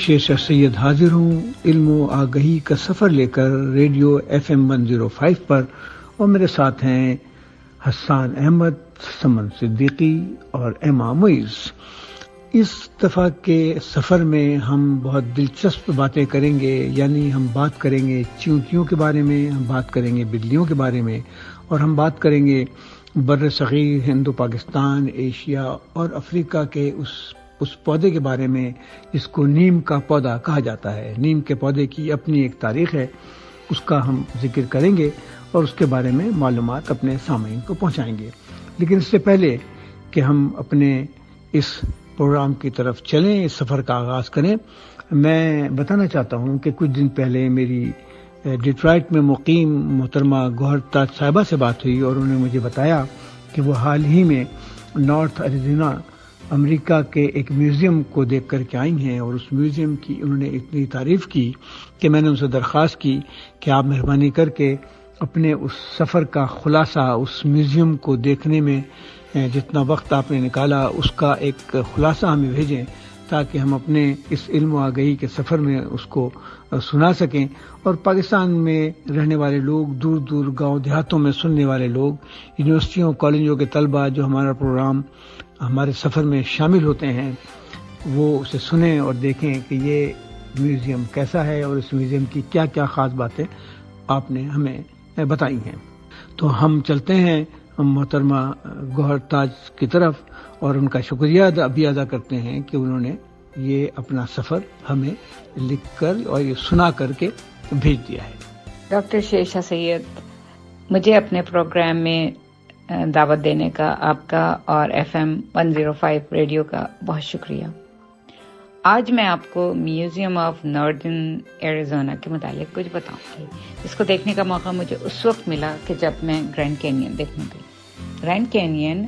शेरशाह सैयद हाजिर हूँ इल्म आगही का सफ़र लेकर रेडियो FM 105 पर, और मेरे साथ हैं हसन अहमद, समन सिद्दीकी और एमा मुइज़। इस दफ़ा के सफ़र में हम बहुत दिलचस्प बातें करेंगे, यानी हम बात करेंगे चींटियों के बारे में, हम बात करेंगे बिल्लियों के बारे में, और हम बात करेंगे बर्र सग़ीर, हिंदो पाकिस्तान, एशिया और अफ्रीका के उस पौधे के बारे में जिसको नीम का पौधा कहा जाता है। नीम के पौधे की अपनी एक तारीख़ है, उसका हम जिक्र करेंगे और उसके बारे में मालूमात अपने सामईन को पहुंचाएंगे। लेकिन इससे पहले कि हम अपने इस प्रोग्राम की तरफ चलें, इस सफ़र का आगाज़ करें, मैं बताना चाहता हूं कि कुछ दिन पहले मेरी डिट्रॉइट में मुकीम मोहतरमा गौहर ताज साहिबा से बात हुई और उन्होंने मुझे बताया कि वो हाल ही में नॉर्थ एरिज़ोना अमेरिका के एक म्यूज़ियम को देख कर के आई हैं, और उस म्यूज़ियम की उन्होंने इतनी तारीफ़ की कि मैंने उनसे दरख्वास्त की कि आप मेहरबानी करके अपने उस सफ़र का खुलासा, उस म्यूज़ियम को देखने में जितना वक्त आपने निकाला उसका एक खुलासा हमें भेजें, ताकि हम अपने इस इल्म आगही के सफ़र में उसको सुना सकें। और पाकिस्तान में रहने वाले लोग, दूर दूर गांव देहातों में सुनने वाले लोग, यूनिवर्सिटियों कॉलेजों के तलबा जो हमारा प्रोग्राम हमारे सफ़र में शामिल होते हैं, वो उसे सुनें और देखें कि ये म्यूज़ियम कैसा है और इस म्यूज़ियम की क्या क्या ख़ास बातें आपने हमें बताई हैं। तो हम चलते हैं मोहतरमा गौहर ताज की तरफ और उनका शुक्रिया भी अदा करते हैं कि उन्होंने ये अपना सफ़र हमें लिख कर और ये सुना करके भेज दिया है। डॉक्टर शेरशाह सैयद, मुझे अपने प्रोग्राम में दावत देने का आपका और FM 105 रेडियो का बहुत शुक्रिया। आज मैं आपको म्यूजियम ऑफ नॉर्दर्न एरिज़ोना के मुतालिक कुछ बताऊंगी, जिसको देखने का मौका मुझे उस वक्त मिला कि जब मैं ग्रैंड कैनियन देखने गई। ग्रैंड कैनियन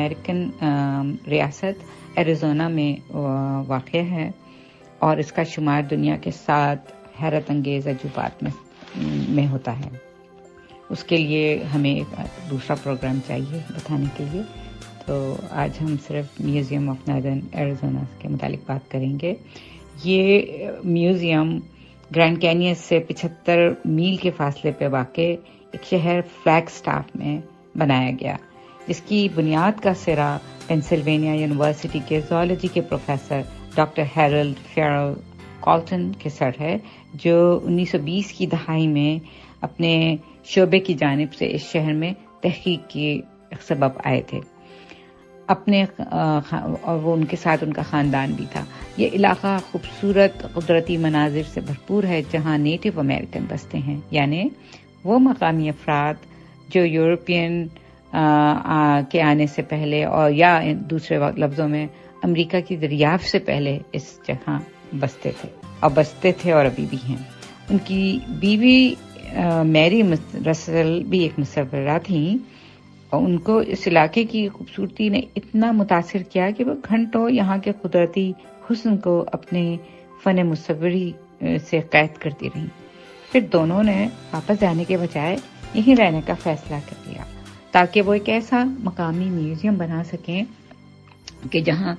अमेरिकन रियासत एरिज़ोना में वाक़ है और इसका शुमार दुनिया के 7 हैरत अंगेज़ अजूबात में होता है। उसके लिए हमें एक दूसरा प्रोग्राम चाहिए बताने के लिए, तो आज हम सिर्फ म्यूज़ियम ऑफ नॉर्दर्न एरिज़ोना के मुतालिक बात करेंगे। ये म्यूज़ियम ग्रैंड कैनियन से 75 मील के फासले पे वाक़े एक शहर फ्लैगस्टाफ में बनाया गया, जिसकी बुनियाद का सिरा पेंसिल्वेनिया यूनिवर्सिटी के ज़ूलॉजी के professor doctor Harold Ferrell Colton के सर है, जो 1920 की दहाई में अपने शोबे की जानिब से इस शहर में तहकीक के सबब आए थे और वो उनके साथ उनका ख़ानदान भी था। ये इलाका खूबसूरत कुदरती मनाजिर से भरपूर है, जहाँ नेटिव अमेरिकन बसते हैं, यानी वो मकामी अफराद जो यूरोपियन के आने से पहले और या दूसरे लफ्ज़ों में अमेरिका की दरियाफ्त से पहले इस जगह बसते थे और अभी भी हैं। उनकी बीवी मैरी रसल भी एक मुसव्विरा थी और उनको इस इलाके की खूबसूरती ने इतना मुतासिर किया कि वो घंटों यहाँ के कुदरती हुस्न को अपने फ़न मुसव्वरी से कैद करती रहीं। फिर दोनों ने वापस जाने के बजाय यहीं रहने का फैसला कर लिया, ताकि वो एक ऐसा मकामी म्यूज़ियम बना सकें कि जहाँ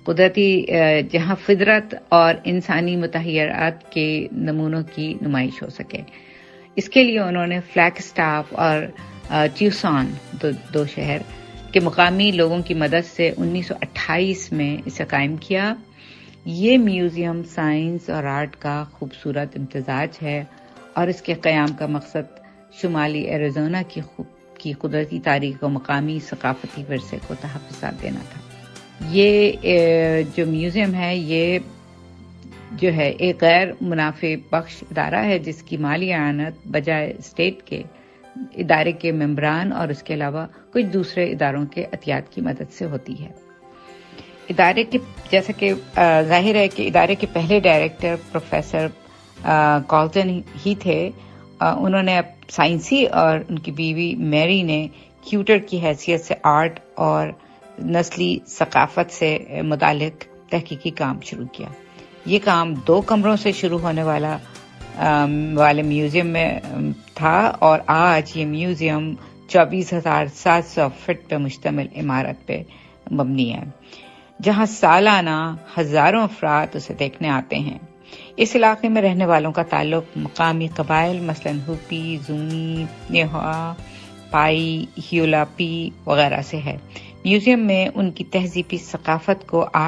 फितरत और इंसानी मुतहय्यरात के नमूनों की नुमाइश हो सके। इसके लिए उन्होंने फ्लैगस्टाफ और ट्यूसन दो शहर के मुकामी लोगों की मदद से 1928 में इसे कायम किया। ये म्यूज़ियम साइंस और आर्ट का खूबसूरत इम्तिजाज है और इसके क़याम का मकसद शुमाली एरिज़ोना की कुदरती तारीख़ और मकामी सकाफती विरसे को तहफ़्फ़ुज़ देना था। ये जो म्यूज़ियम है, ये जो है एक गैर मुनाफे बख्श इदारा है, जिसकी माली आनत बजाय स्टेट के इदारे के मेंबरान और उसके अलावा कुछ दूसरे इदारों के अतियात की मदद से होती है। इदारे के जैसे कि जाहिर है कि इदारे के पहले डायरेक्टर प्रोफेसर कॉल्टन ही थे। उन्होंने साइंसी और उनकी बीवी मैरी ने क्यूटर की हैसियत से आर्ट और नस्ली सकाफत से मुतालिक तहकीकी काम शुरू किया। ये काम 2 कमरों से शुरू होने वाले म्यूज़ियम में था और आज ये म्यूज़ियम 24,700 फीट पे मुश्तमिल इमारत पे मबनी है, जहां सालाना हजारों अफराद उसे देखने आते हैं। इस इलाके में रहने वालों का ताल्लुक मकामी कबाइल मसलन हुपी, जूनी, नेहा, पाई, ह्यूलापी वगैरह से है। म्यूजियम में उनकी तहजीबी सकाफत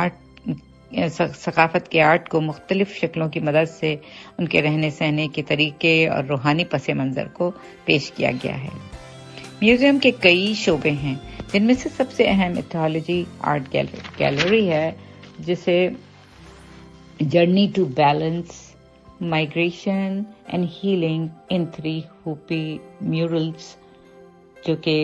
के आर्ट को मुख्तलिफ शक्लों की मदद से उनके रहने सहने के तरीके और रूहानी पस मंजर को पेश किया गया है। म्यूजियम के कई शोबे हैं, जिनमें से सबसे अहम इथोलॉजी आर्ट गैलरी है, जिसे journey to balance, migration and healing in 3 Hopi murals, जो कि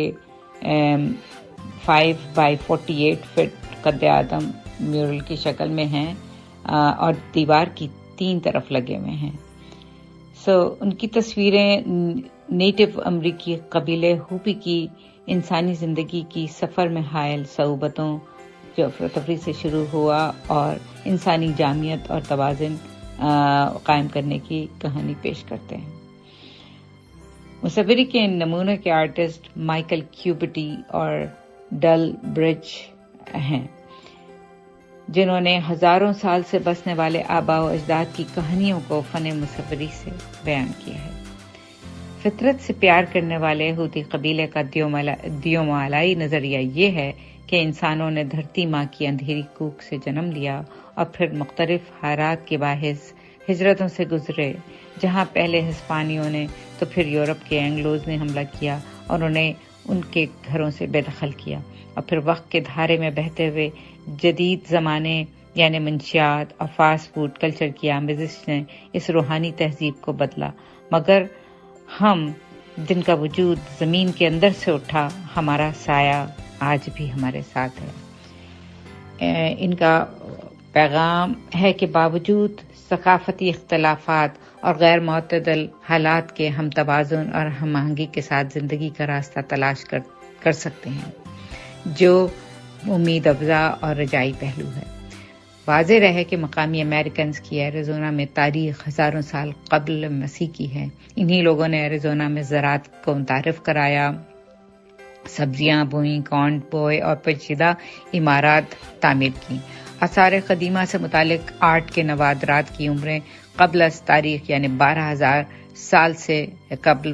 5 by 48 फीट कद आदम म्यूरल की शक्ल में हैं और दीवार की 3 तरफ लगे हुए हैं। उनकी तस्वीरें नेटिव अमरीकी कबीले हुपी की इंसानी जिंदगी की सफर में हायल सऊबतों जो अफरा-तफरी से शुरू हुआ और इंसानी जामियत और तवाज़ुन कायम करने की कहानी पेश करते हैं। मुसव्विरी के नमूने के आर्टिस्ट माइकल क्यूबिटी और डल ब्रिज हैं, जिन्होंने हजारों साल से बसने वाले आबा व अजदाद की कहानियों को फन मुसव्विरी से बयान किया है। फितरत से प्यार करने वाले हुती कबीले का दियोमालाई नजरिया ये है कि इंसानों ने धरती माँ की अंधेरी कूक से जन्म लिया और फिर मुख्तलिफ हालात के बाहिस हिजरतों से गुजरे, जहाँ पहले हिस्पानियों ने तो फिर यूरोप के एंग्लोज ने हमला किया और उन्हें उनके घरों से बेदखल किया, और फिर वक्त के धारे में बहते हुए जदीद ज़माने यानी मंशियात और फास्ट फूड कल्चर की आमेजिश ने इस रूहानी तहजीब को बदला। मगर हम जिनका वजूद ज़मीन के अंदर से उठा, हमारा साया आज भी हमारे साथ है। इनका पैगाम है कि बावजूद सकाफती इख्तलाफात और गैर मुतदल हालात के हम तवाज़ुन और हम आहंगी के साथ ज़िंदगी का रास्ता तलाश कर सकते हैं, जो उम्मीद अफ़ज़ा और रजाई पहलू है। वाज़ेह रहे कि मकामी अमेरिकन की एरिज़ोना में तारीख हज़ारों साल क़ब्ल मसीह की है। इन्हीं लोगों ने एरिज़ोना में ज़राअत को मुतारिफ कराया, सब्जियां बोई, कॉर्न बोए और पेचीदा इमारत तामीर की। आसार क़दीमा से मुतालिक आर्ट के नवादरात की उम्रें क़ब्ल तारीख यानी 12,000 साल से कबल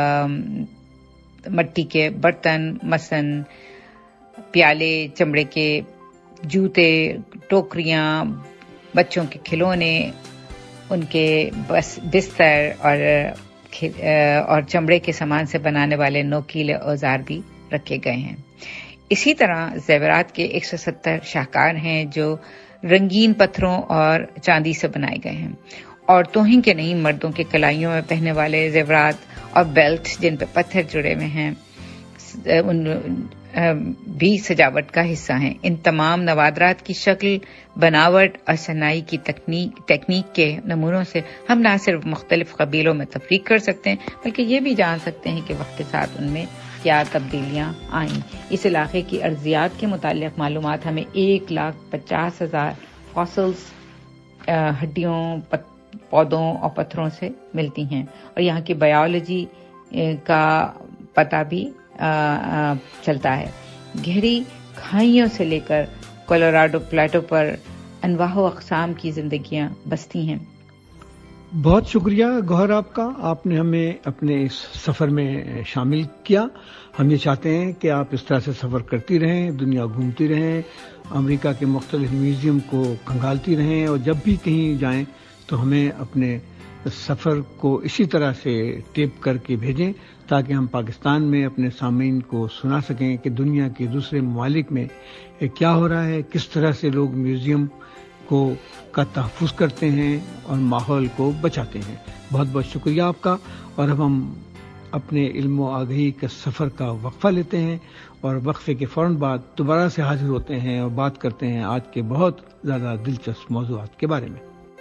मिट्टी के बर्तन, मसन, प्याले, चमड़े के जूते, टोकरियां, बच्चों के खिलौने, उनके बिस्तर और चमड़े के सामान से बनाने वाले नोकीले औजार भी रखे गए हैं। इसी तरह ज़ेवरात के 170 शाहकार हैं जो रंगीन पत्थरों और चांदी से बनाए गए हैं। औरतों ही के नहीं, मर्दों के कलाइयों में पहनने वाले ज़ेवरात और बेल्ट जिन पर पत्थर जुड़े हुए हैं उन भी सजावट का हिस्सा हैं। इन तमाम नवादरात की शक्ल, बनावट और सनाई की टेक्निक के नमूनों से हम न सिर्फ मुख्तलिफ कबीलों में तफरीक कर सकते हैं, बल्कि ये भी जान सकते हैं कि वक्त के साथ उनमें क्या तब्दीलियां आईं। इस इलाके की अर्जियात के मुतालिक मालूमात हमें 1,50,000 फॉसिल्स, हड्डियों, पौधों और पत्थरों से मिलती हैं, और यहाँ की बायोलॉजी का पता भी चलता है। गहरी खाइयों से लेकर कोलोराडो प्लेटो पर अनवाह अक़साम की जिंदगियां बसती हैं। बहुत शुक्रिया गौहर आपका, आपने हमें अपने इस सफ़र में शामिल किया। हम ये चाहते हैं कि आप इस तरह से सफ़र करती रहें, दुनिया घूमती रहें, अमेरिका के मुख्तलिफ म्यूज़ियम को खंगालती रहें, और जब भी कहीं जाएं तो हमें अपने सफ़र को इसी तरह से टेप करके भेजें, ताकि हम पाकिस्तान में अपने सामीन को सुना सकें कि दुनिया के दूसरे ममालिक में क्या हो रहा है, किस तरह से लोग म्यूज़ियम का तहफ़्फ़ुज़ करते हैं और माहौल को बचाते हैं। बहुत बहुत शुक्रिया आपका। और अब हम अपने इल्म व आगाही के सफ़र का वक्फ़ा लेते हैं, और वक्फ़े के फ़ौरन बाद दोबारा से हाजिर होते हैं और बात करते हैं आज के बहुत ज़्यादा दिलचस्प मौज़ूआत के बारे में।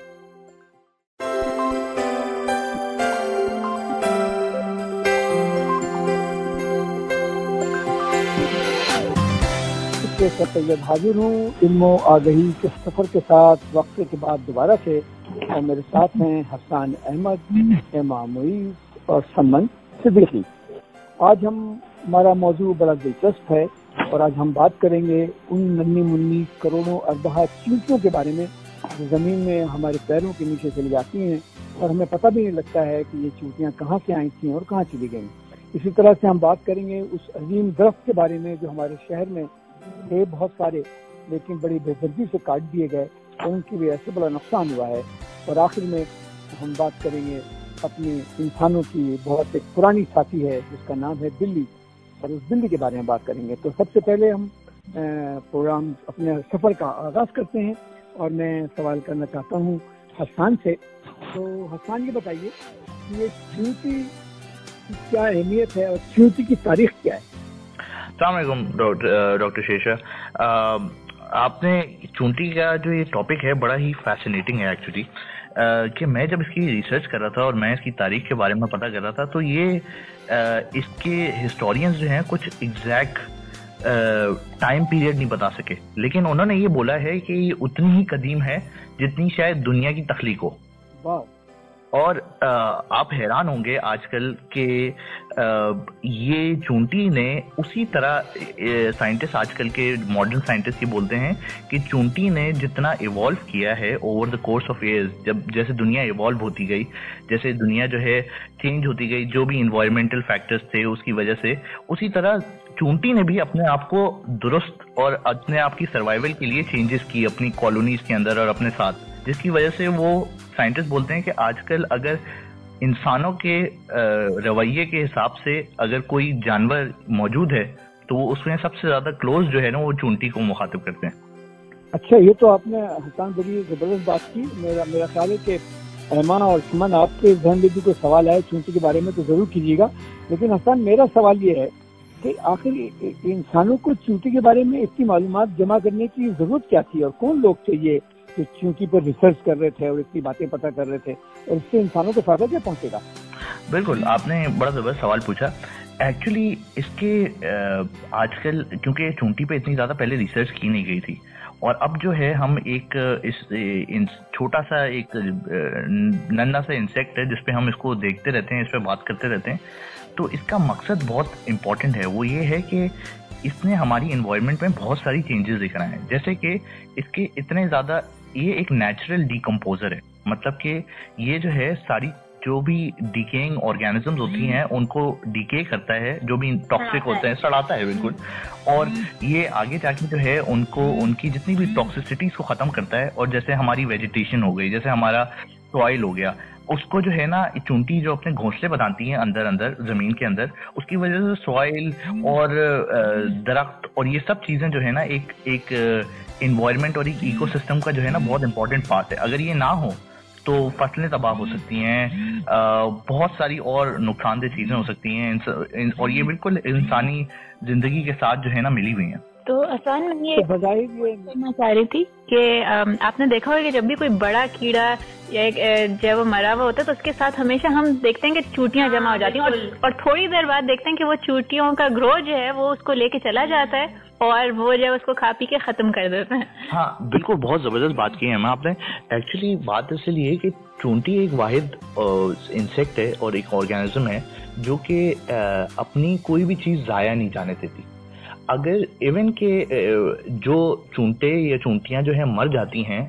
तैयब हाजिर हूँ इल्म व आगाही के सफर के साथ वक्फे के बाद दोबारा से, और मेरे साथ हैं हसन अहमद, एमा मुईज़ और समन सिद्दीकी। आज हमारा मौजू बड़ा दिलचस्प है, और आज हम बात करेंगे उन नन्ही मुन्नी करोड़ों अरबा चींटियों के बारे में जो ज़मीन में हमारे पैरों के नीचे चली जाती हैं और हमें पता भी नहीं लगता है कि ये चींटियाँ कहाँ से आई थी और कहाँ चली गई। इसी तरह से हम बात करेंगे उस अजीम दरख्त के बारे में जो हमारे शहर में थे बहुत सारे, लेकिन बड़ी बेदर्दी से काट दिए गए और उनकी वजह से बड़ा नुकसान हुआ है। और आखिर में हम बात करेंगे अपने इंसानों की बहुत एक पुरानी साथी है जिसका नाम है बिल्ली, और उस बिल्ली के बारे में बात करेंगे। तो सबसे पहले हम प्रोग्राम अपने सफ़र का आगाज़ करते हैं और मैं सवाल करना चाहता हूँ हसन से। तो हसन ये बताइए कि ये चींटी की क्या अहमियत है और चींटी की तारीख क्या है? अस्सलाम वालेकुम डॉक्टर शेषा। आपने चूंटी का जो ये टॉपिक है बड़ा ही फैसिनेटिंग है एक्चुअली, कि मैं जब इसकी रिसर्च कर रहा था और मैं इसकी तारीख के बारे में पता कर रहा था तो ये इसके हिस्टोरियंस जो हैं कुछ एग्जैक्ट टाइम पीरियड नहीं बता सके, लेकिन उन्होंने ये बोला है कि ये उतनी ही कदीम है जितनी शायद दुनिया की तख्लीक हो। वाह। और आप हैरान होंगे आजकल के ये चूंटी ने उसी तरह साइंटिस्ट आजकल के मॉडर्न साइंटिस्ट ये बोलते हैं कि चूंटी ने जितना इवॉल्व किया है over the course of years, जब जैसे दुनिया इवॉल्व होती गई, जैसे दुनिया जो है चेंज होती गई, जो भी इन्वायरमेंटल फैक्टर्स थे उसकी वजह से, उसी तरह चूंटी ने भी अपने आप को दुरुस्त और अपने आप की सर्वाइवल के लिए चेंजेस की अपनी कॉलोनीज के अंदर और अपने साथ, जिसकी वजह से वो साइंटिस्ट बोलते हैं कि आजकल अगर इंसानों के रवैये के हिसाब से अगर कोई जानवर मौजूद है तो वो उसमें सबसे ज्यादा क्लोज जो है ना वो चूंटी को मुखातिब करते हैं। अच्छा, ये तो आपने हसन बड़ी जबरदस्त बात की। मेरा ख्याल है कि ऐमान और सुमन आपके जहन में भी कोई सवाल आए चूंटी के बारे में तो जरूर कीजिएगा, लेकिन हसन मेरा सवाल ये है कि आखिर इंसानों को चूंटी के बारे में इतनी मालूमात जमा करने की जरूरत क्या थी और कौन लोग थे ये जो चूंटी पर रिसर्च कर रहे थे और इतनी बातें पता कर रहे थे, और इससे इंसानों को फायदा क्या पहुंचेगा? बिल्कुल, आपने बड़ा जबरदस्त सवाल पूछा। एक्चुअली इसके आजकल क्योंकि चूंटी पे इतनी ज्यादा पहले रिसर्च की नहीं गई थी, और अब जो है हम एक इस छोटा सा एक नन्हा सा इंसेक्ट है जिसपे हम इसको देखते रहते हैं, इस पे बात करते रहते हैं, तो इसका मकसद बहुत इम्पोर्टेंट है। वो ये है कि इसने हमारी एनवायरनमेंट में बहुत सारी चेंजेस दिख रहे हैं, जैसे कि इसके इतने ज्यादा, ये एक नेचुरल डिकम्पोजर है, मतलब कि ये जो है सारी जो भी डिकेइंग ऑर्गेनिजम्स होती हैं उनको डिके करता है, जो भी टॉक्सिक होते हैं सड़ाता है बिल्कुल, और ये आगे जाके जो है उनको उनकी जितनी भी टॉक्सिसिटीज को खत्म करता है। और जैसे हमारी वेजिटेशन हो गई, जैसे हमारा सॉइल हो गया, उसको जो है ना चूंटी जो अपने घोंसले बनाती हैं अंदर अंदर जमीन के अंदर, उसकी वजह से सॉइल और दरख्त और ये सब चीजें जो है ना एक इन्वायरमेंट और एक इकोसिस्टम का जो है ना बहुत इंपॉर्टेंट पार्ट है। अगर ये ना हो तो फसलें तबाह हो सकती हैं, बहुत सारी और नुकसानदेह चीजें हो सकती हैं, और ये बिल्कुल इंसानी जिंदगी के साथ जो है ना मिली हुई हैं। तो आसान में ये कहना चाह रही थी कि आपने देखा होगा कि जब भी कोई बड़ा कीड़ा या जब वो मरा हुआ होता है तो उसके साथ हमेशा हम देखते हैं कि चूंटियां जमा हो जाती हैं, और थोड़ी देर बाद देखते हैं कि वो चूंटियों का ग्रो जो है वो उसको लेके चला जाता है और वो जो है उसको खा पी के खत्म कर देते हैं। हाँ बिल्कुल, बहुत जबरदस्त बात की है मैम आपने। एक्चुअली बात इसलिए है कि चूंटी एक वाहिद इंसेक्ट है और एक ऑर्गेनिज्म है जो कि अपनी कोई भी चीज जाया नहीं जाने देती। अगर इवन के जो चूंटे या चूंटियां जो है मर जाती हैं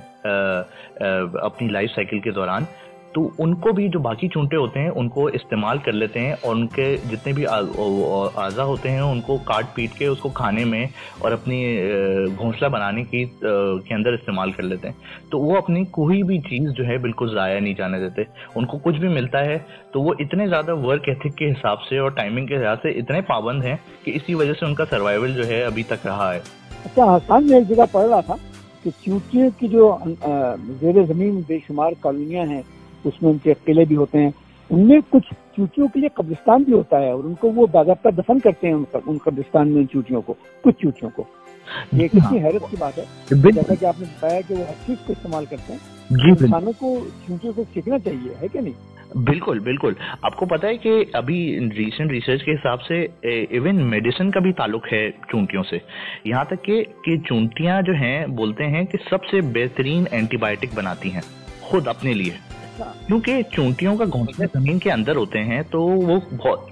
अपनी लाइफ साइकिल के दौरान, तो उनको भी जो बाकी चूंटे होते हैं उनको इस्तेमाल कर लेते हैं और उनके जितने भी आज़ा होते हैं उनको काट पीट के उसको खाने में और अपनी घोंसला बनाने के अंदर इस्तेमाल कर लेते हैं। तो वो अपनी कोई भी चीज़ जो है बिल्कुल ज़ाया नहीं जाने देते। उनको कुछ भी मिलता है तो वो इतने ज़्यादा वर्क एथिक के हिसाब से और टाइमिंग के हिसाब से इतने पाबंद हैं कि इसी वजह से उनका सर्वाइवल जो है अभी तक रहा है। अच्छा, हसन में एक जगह पढ़ रहा था कि चूंटियों की जो ज़ेरे ज़मीन बेशुमार कॉलोनियाँ हैं उसमें उनके किले भी होते हैं, उनमें कुछ चूंटियों के लिए कब्रिस्तान भी होता है और उनको वो बाज़ाब्ता दफन करते हैं उन कब्रिस्तान में चूंटियों को, कुछ चूंटियों को। ये कितनी हैरत की बात है, जैसा कि आपने बताया कि वो हर चीज को इस्तेमाल करते हैं। इंसानों को चूंटियों को सीखना चाहिए, है क्या नहीं? बिल्कुल बिल्कुल। आपको पता है कि अभी रिसेंट रिसर्च के हिसाब से इवन मेडिसिन का भी ताल्लुक है चूंटियों से, यहाँ तक कि चूंटियां जो हैं बोलते हैं कि सबसे बेहतरीन एंटीबायोटिक बनाती हैं खुद अपने लिए, क्योंकि चूंटियों का घोंसला जमीन के अंदर होते हैं तो वो बहुत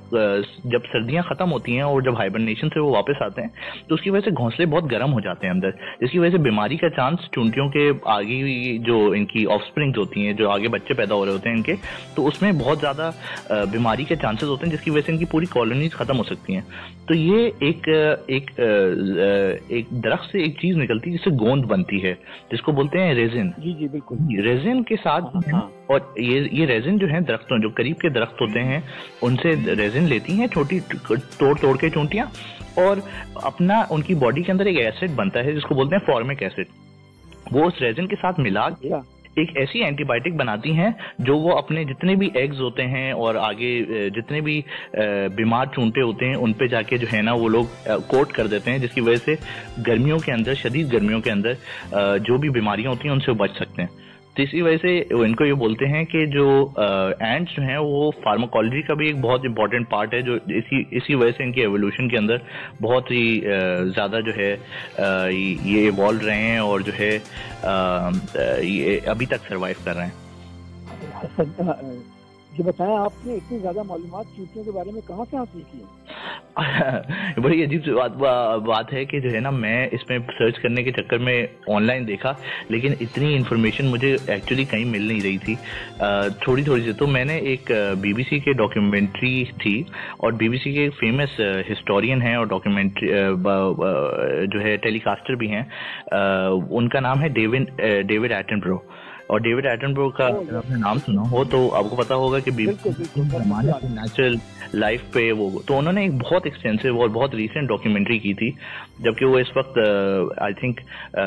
जब सर्दियां खत्म होती हैं और जब हाइबरनेशन से वो वापस आते हैं तो उसकी वजह से घोंसले बहुत गर्म हो जाते हैं अंदर, जिसकी वजह से बीमारी का चांस चूंटियों के आगे जो इनकी ऑफस्प्रिंग होती हैं, जो आगे बच्चे पैदा हो रहे होते हैं इनके, तो उसमें बहुत ज्यादा बीमारी के चांसेस होते हैं, जिसकी वजह से इनकी पूरी कॉलोनीज खत्म हो सकती हैं। तो ये एक दरख्त से एक चीज निकलती है जिससे गोंद बनती है, जिसको बोलते हैं रेजिन। जी जी बिल्कुल। रेजिन के साथ और ये रेजिन जो है दरख्तों, जो करीब के दरख्त होते हैं उनसे रेजिन लेती हैं छोटी तोड़ के चूंटियां, और अपना उनकी बॉडी के अंदर एक एसिड बनता है जिसको बोलते हैं फॉर्मिक एसिड। वो उस रेजिन के साथ मिला के एक ऐसी एंटीबायोटिक बनाती हैं जो वो अपने जितने भी एग्स होते हैं और आगे जितने भी बीमार चूंटे होते हैं उन पे जाके जो है ना वो लोग कोट कर देते हैं, जिसकी वजह से गर्मियों के अंदर, शदीद गर्मियों के अंदर जो भी बीमारियां होती हैं उनसे बच सकते हैं। तो इसी वजह से इनको ये बोलते हैं कि जो एंट्स जो हैं वो फार्माकोलॉजी का भी एक बहुत इंपॉर्टेंट पार्ट है, जो इसी वजह से इनके एवोल्यूशन के अंदर बहुत ही ज़्यादा जो है ये इवॉल्व रहे हैं और जो है ये अभी तक सरवाइव कर रहे हैं। ये बताएं, आपने इतनी ज्यादा मालूमात चूंटियों के बारे में कहाँ से हासिल की है? बड़ी अजीब सी बात है कि जो है ना, मैं इसमें सर्च करने के चक्कर में ऑनलाइन देखा, लेकिन इतनी इन्फॉर्मेशन मुझे एक्चुअली कहीं मिल नहीं रही थी। थोड़ी सी तो मैंने एक BBC के डॉक्यूमेंट्री थी, और BBC के फेमस हिस्टोरियन हैं और डॉक्यूमेंट्री जो है टेलीकास्टर भी हैं, उनका नाम है डेविड एटनबरो। और डेविड एटनबरो का अगर आपने नाम सुना हो तो आपको पता होगा कि नेचुरल लाइफ पे वो, तो उन्होंने एक बहुत एक्सटेंसिव और बहुत रीसेंट डॉक्यूमेंट्री की थी, जबकि वो इस वक्त आई थिंक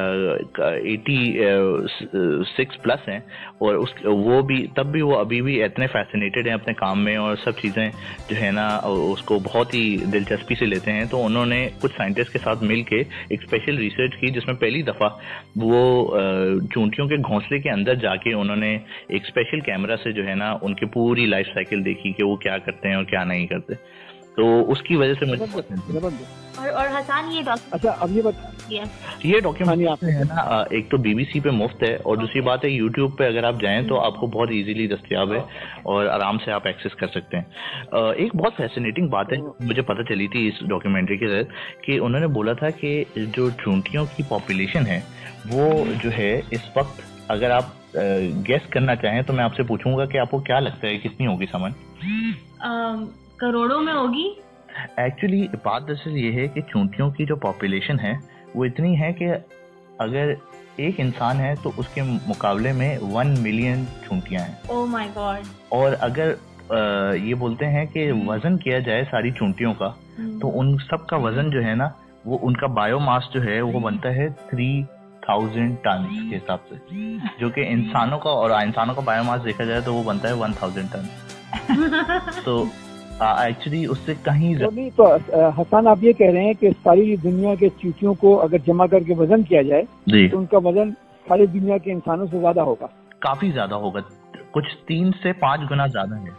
86 प्लस हैं, और वो भी तब भी वो अभी भी इतने फैसिनेटेड हैं अपने काम में, और सब चीज़ें जो है ना उसको बहुत ही दिलचस्पी से लेते हैं। तो उन्होंने कुछ साइंटिस्ट के साथ मिल के एक स्पेशल रिसर्च की, जिसमें पहली दफ़ा वो चूंटियों के घोंसले के अंदर जाके उन्होंने एक स्पेशल कैमरा से जो है ना उनकी पूरी लाइफ साइकिल देखी कि वो क्या करते हैं और क्या नहीं करते। तो उसकी वजह से मुझे और हसन ये अच्छा अब ये डॉक्यूमेंट्री आपने है ना, एक तो BBC पे मुफ्त है, और दूसरी बात है YouTube पे अगर आप जाएं तो आपको बहुत इजीली दस्तयाब है और आराम से आप एक्सेस कर सकते हैं। एक बहुत फैसिनेटिंग बात है मुझे पता चली थी इस डॉक्यूमेंट्री के तहत, कि उन्होंने बोला था कि जो चूंटियों की पॉपुलेशन है वो जो है इस वक्त, अगर आप गेस करना चाहें तो मैं आपसे पूछूंगा कि आपको क्या लगता है कितनी होगी समन? करोड़ों में होगी। एक्चुअली बात दरअसल ये है कि चूंटियों की जो पॉपुलेशन है वो इतनी है कि अगर एक इंसान है तो उसके मुकाबले में 1 मिलियन चूंटियां हैं। Oh my God. और अगर ये बोलते हैं कि वजन किया जाए सारी चूंटियों का, तो उन सब का वजन जो है ना, वो उनका बायोमास जो है वो बनता है 3000 टन के हिसाब से, जो कि इंसानों का बायोमास देखा जाए तो वो बनता है 1000 टन। तो एक्चुअली उससे कहीं नहीं। तो हसन आप ये कह रहे हैं कि सारी दुनिया के चूंटियों को अगर जमा करके वजन किया जाए तो उनका वजन सारी दुनिया के इंसानों से ज्यादा होगा? काफी ज्यादा होगा, कुछ 3 से 5 गुना ज्यादा है।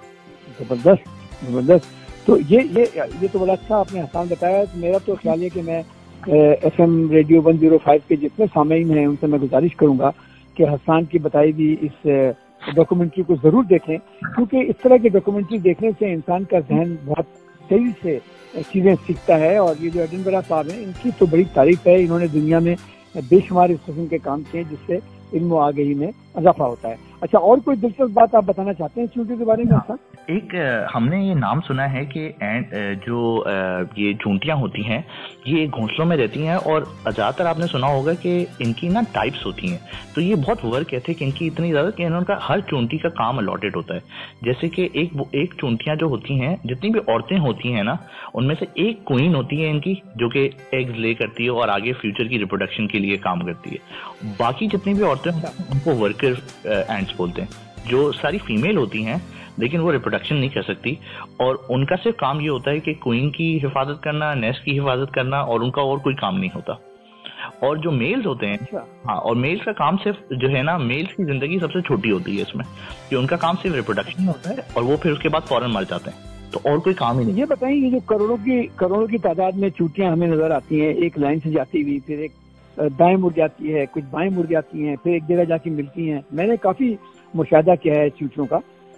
जबरदस्त। तो ये तो बड़ा अच्छा आपने हसन बताया। तो मेरा तो ख्याल है कि मैं FM रेडियो 105 के जितने सामीन हैं उनसे मैं गुजारिश करूंगा कि हसन की बताई हुई इस डॉक्यूमेंट्री को जरूर देखें, क्योंकि इस तरह की डॉक्यूमेंट्री देखने से इंसान का जहन बहुत तेजी से चीजें सीखता है। और ये जो एटनबरो साहब हैं, इनकी तो बड़ी तारीफ है। इन्होंने दुनिया में बेशुमार इस किस्म के काम किए जिससे इल्म आगाही में इजाफा होता है। अच्छा, और कोई दिलचस्प बात आप बताना चाहते हैं चूंटियों के बारे में? एक हमने ये नाम सुना है कि जो ये चूंटियां होती हैं ये घोंसलों में रहती हैं, और ज्यादातर आपने सुना होगा कि इनकी ना टाइप्स होती हैं। तो ये बहुत वर्क कहते हैं कि इनकी इतनी ज्यादा कि इनका हर चूंटी का काम अलॉटेड होता है। जैसे कि एक चूंटियां जो होती हैं, जितनी भी औरतें होती हैं ना, उनमें से एक क्वीन होती है इनकी, जो कि एग्स ले करती है और आगे फ्यूचर की रिप्रोडक्शन के लिए काम करती है। बाकी जितनी भी औरतें उनको वर्कर एंट्स बोलते हैं, जो सारी फीमेल होती हैं लेकिन वो रिप्रोडक्शन नहीं कर सकती, और उनका सिर्फ काम ये होता है कि क्वीन की हिफाजत करना, नेस्ट की हिफाजत करना, और उनका और कोई काम नहीं होता। और जो मेल्स होते हैं, हाँ, और मेल्स का काम सिर्फ जो है ना, मेल्स की जिंदगी सबसे छोटी होती है इसमें, कि उनका काम सिर्फ रिप्रोडक्शन होता है, और वो फिर उसके बाद फौरन मर जाते हैं, तो और कोई काम ही नहीं। ये बताइए, ये जो करोड़ों की तादाद में चूंटियां हमें नजर आती हैं, एक लाइन से जाती हुई, फिर एक दाएं मुड़ जाती है, कुछ बाएं मुड़ जाती हैं, फिर एक जगह जाके मिलती हैं। मैंने काफी मुशाहिदा किया है चूंटियों का।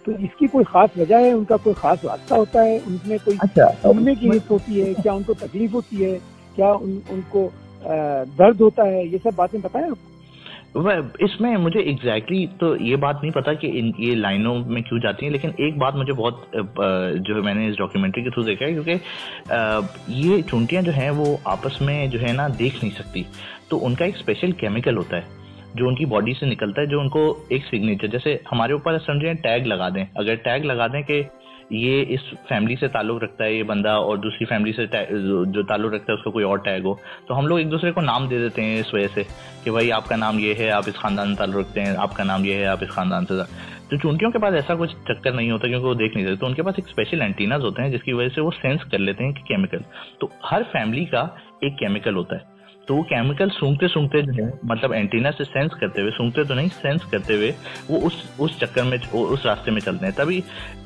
तो इसकी कोई खास वजह है, उनका कोई खास वास्ता होता है, उनमें कोई सुनने की हिस्स होती है, क्या उनको तकलीफ होती है, क्या उनको दर्द होता है, ये सब बातें बताएं आप। इसमें मुझे एग्जैक्टली तो ये बात नहीं पता कि ये लाइनों में क्यों जाती हैं, लेकिन एक बात मुझे बहुत जो मैंने इस डॉक्यूमेंट्री के थ्रू देखा है, क्योंकि ये चूंटियां जो हैं वो आपस में जो है ना देख नहीं सकती, तो उनका एक स्पेशल केमिकल होता है जो उनकी बॉडी से निकलता है, जो उनको एक सिग्नेचर, जैसे हमारे ऊपर समझे टैग लगा दें, अगर टैग लगा दें कि ये इस फैमिली से ताल्लुक रखता है ये बंदा, और दूसरी फैमिली से जो ताल्लुक रखता है उसका कोई और टैग हो, तो हम लोग एक दूसरे को नाम दे देते हैं इस वजह से कि भाई आपका नाम ये है, आप इस खानदान से ताल्लुक रखते हैं, आपका नाम ये है, आप इस खानदान से। तो चूंटियों के पास ऐसा कुछ चक्कर नहीं होता क्योंकि वो देख नहीं सकते, तो उनके पास एक स्पेशल एंटीनाज होते हैं जिसकी वजह से वो सेंस कर लेते हैं कि केमिकल, तो हर फैमिली का एक केमिकल होता है, तो वो केमिकल सूंघते सूंघते जो है, मतलब एंटीना से सेंस करते हुए, सूंघते तो नहीं सेंस करते हुए, वो उस चक्कर में उस रास्ते में चलते हैं। तभी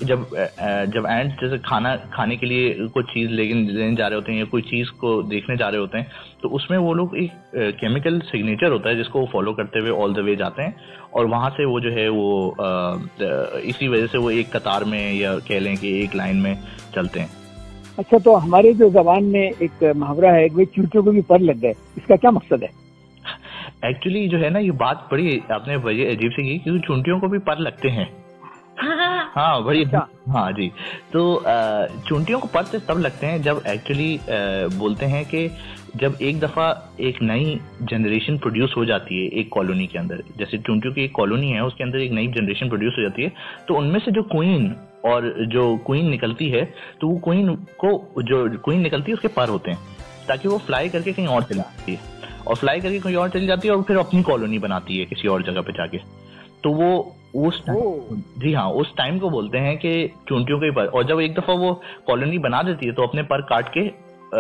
जब एंड जैसे खाने के लिए कुछ चीज लेने जा रहे होते हैं या कोई चीज को देखने जा रहे होते हैं, तो उसमें वो लोग एक केमिकल सिग्नेचर होता है जिसको वो फॉलो करते हुए ऑल द वे जाते हैं, और वहां से वो जो है वो इसी वजह से वो एक कतार में या कह लें कि एक लाइन में चलते हैं। अच्छा, तो हमारे जो जबान में एक मुहावरा है कि चूंटियों को भी पर लग गए, इसका क्या मकसद है? एक्चुअली जो है ना, ये बात बड़ी आपने बड़ी अजीब सी की, क्योंकि चूंटियों को भी पर लगते हैं। हाँ बड़ी, हाँ जी। तो चूंटियों को पर से तब लगते हैं जब एक्चुअली बोलते हैं कि जब एक दफा एक नई जनरेशन प्रोड्यूस हो जाती है एक कॉलोनी के अंदर, जैसे चूंटियों की एक कॉलोनी है उसके अंदर एक नई जनरेशन प्रोड्यूस हो जाती है, तो उनमें से जो क्वीन और जो क्वीन निकलती है, तो वो क्वीन निकलती है उसके पर होते हैं ताकि वो फ्लाई करके कहीं और चली जाती है, और फ्लाई करके कहीं और चली जाती है और फिर अपनी कॉलोनी बनाती है किसी और जगह पे जाके। तो वो उस जी हाँ, उस टाइम को बोलते हैं कि चूंटियों के पर, और जब एक दफा वो कॉलोनी बना देती है तो अपने पर काट के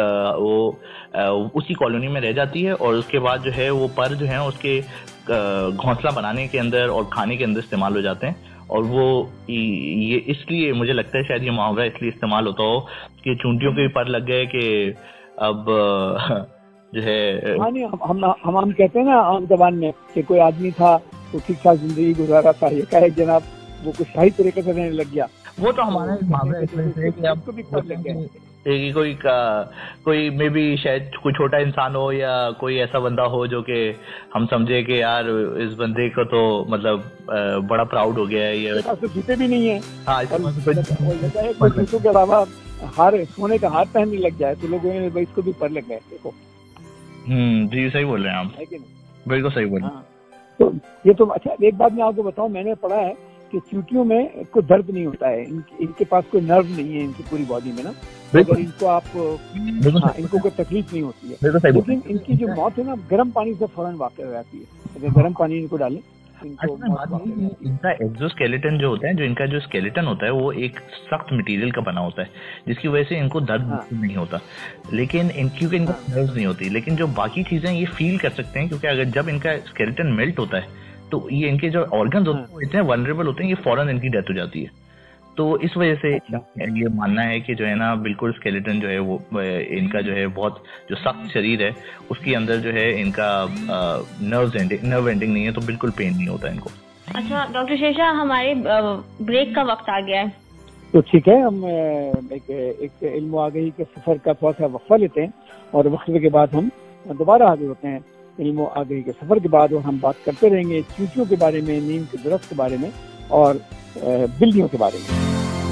वो उसी कॉलोनी में रह जाती है, और उसके बाद जो है वो पर जो है उसके घोंसला बनाने के अंदर और खाने के अंदर इस्तेमाल हो जाते हैं। और वो ये इसलिए मुझे लगता है शायद ये मुहावरा इसलिए इस्तेमाल होता हो कि चूंटियों के पर लग गए कि अब जो है, हम कहते हैं ना आम जबान में कि कोई आदमी था तो ठीक ठाक जिंदगी गुजारा था, ये कहे जनाब वो कुछ सही तरीके से रहने लग गया, वो तो हमारा मुहावरा है कि आपको भी पर लग गया। कोई मे बी शायद कोई छोटा इंसान हो या कोई ऐसा बंदा हो जो कि हम समझे कि यार इस बंदे को तो मतलब बड़ा प्राउड हो गया है, ये तो जूते भी नहीं है, हाँ, जूतों के अलावा हार सोने का हार पहनने लग जाए तो लोगों ने भाई इसको भी पर लग गए। देखो जी सही बोल रहे हैं आप, बिल्कुल सही बोल रहे हैं। तो ये तो अच्छा, एक बात मैं आपको बताऊं, मैंने पढ़ा है कि चूंटियों में कोई दर्द नहीं होता है, इनके पास कोई नर्व नहीं है इनकी पूरी बॉडी में ना, अगर इनको आप इनको कोई तकलीफ नहीं होती है, लेकिन इनकी जो मौत है ना गर्म पानी से फौरन वाक़ हो जाती है, अगर गर्म पानी इनको डालें। इनका एक्सोस्केलेटन जो होता है, जो इनका जो स्केलेटन होता है वो एक सख्त मटेरियल का बना होता है जिसकी वजह से इनको दर्द नहीं होता, लेकिन क्योंकि इनको नर्व्स नहीं होती, लेकिन जो बाकी चीजें ये फील कर सकते हैं, क्योंकि अगर जब इनका स्केलेटन मेल्ट होता है तो ये इनके जो ऑर्गन्स होते हैं वो इतने वल्नरेबल होते हैं, ये फौरन इनकी डेथ हो जाती है। तो इस वजह से ये मानना है कि जो है ना बिल्कुल स्केलेटन जो है वो इनका जो है बहुत जो सख्त शरीर है उसके अंदर जो है इनका नर्व एंडिंग नहीं है, तो बिल्कुल पेन नहीं होता इनको। अच्छा डॉक्टर शेषा, हमारे ब्रेक का वक्त आ गया है, तो ठीक है, हम एक इल्म आगही के सफर का थोड़ा सा वक्फा लेते हैं और वक्फे के बाद हम दोबारा हाजिर होते हैं इल्म आगही के सफर के बाद, और हम बात करते रहेंगे चूंटियों के बारे में, नीम के दरख्त के बारे में और बिल्लियों के बारे में।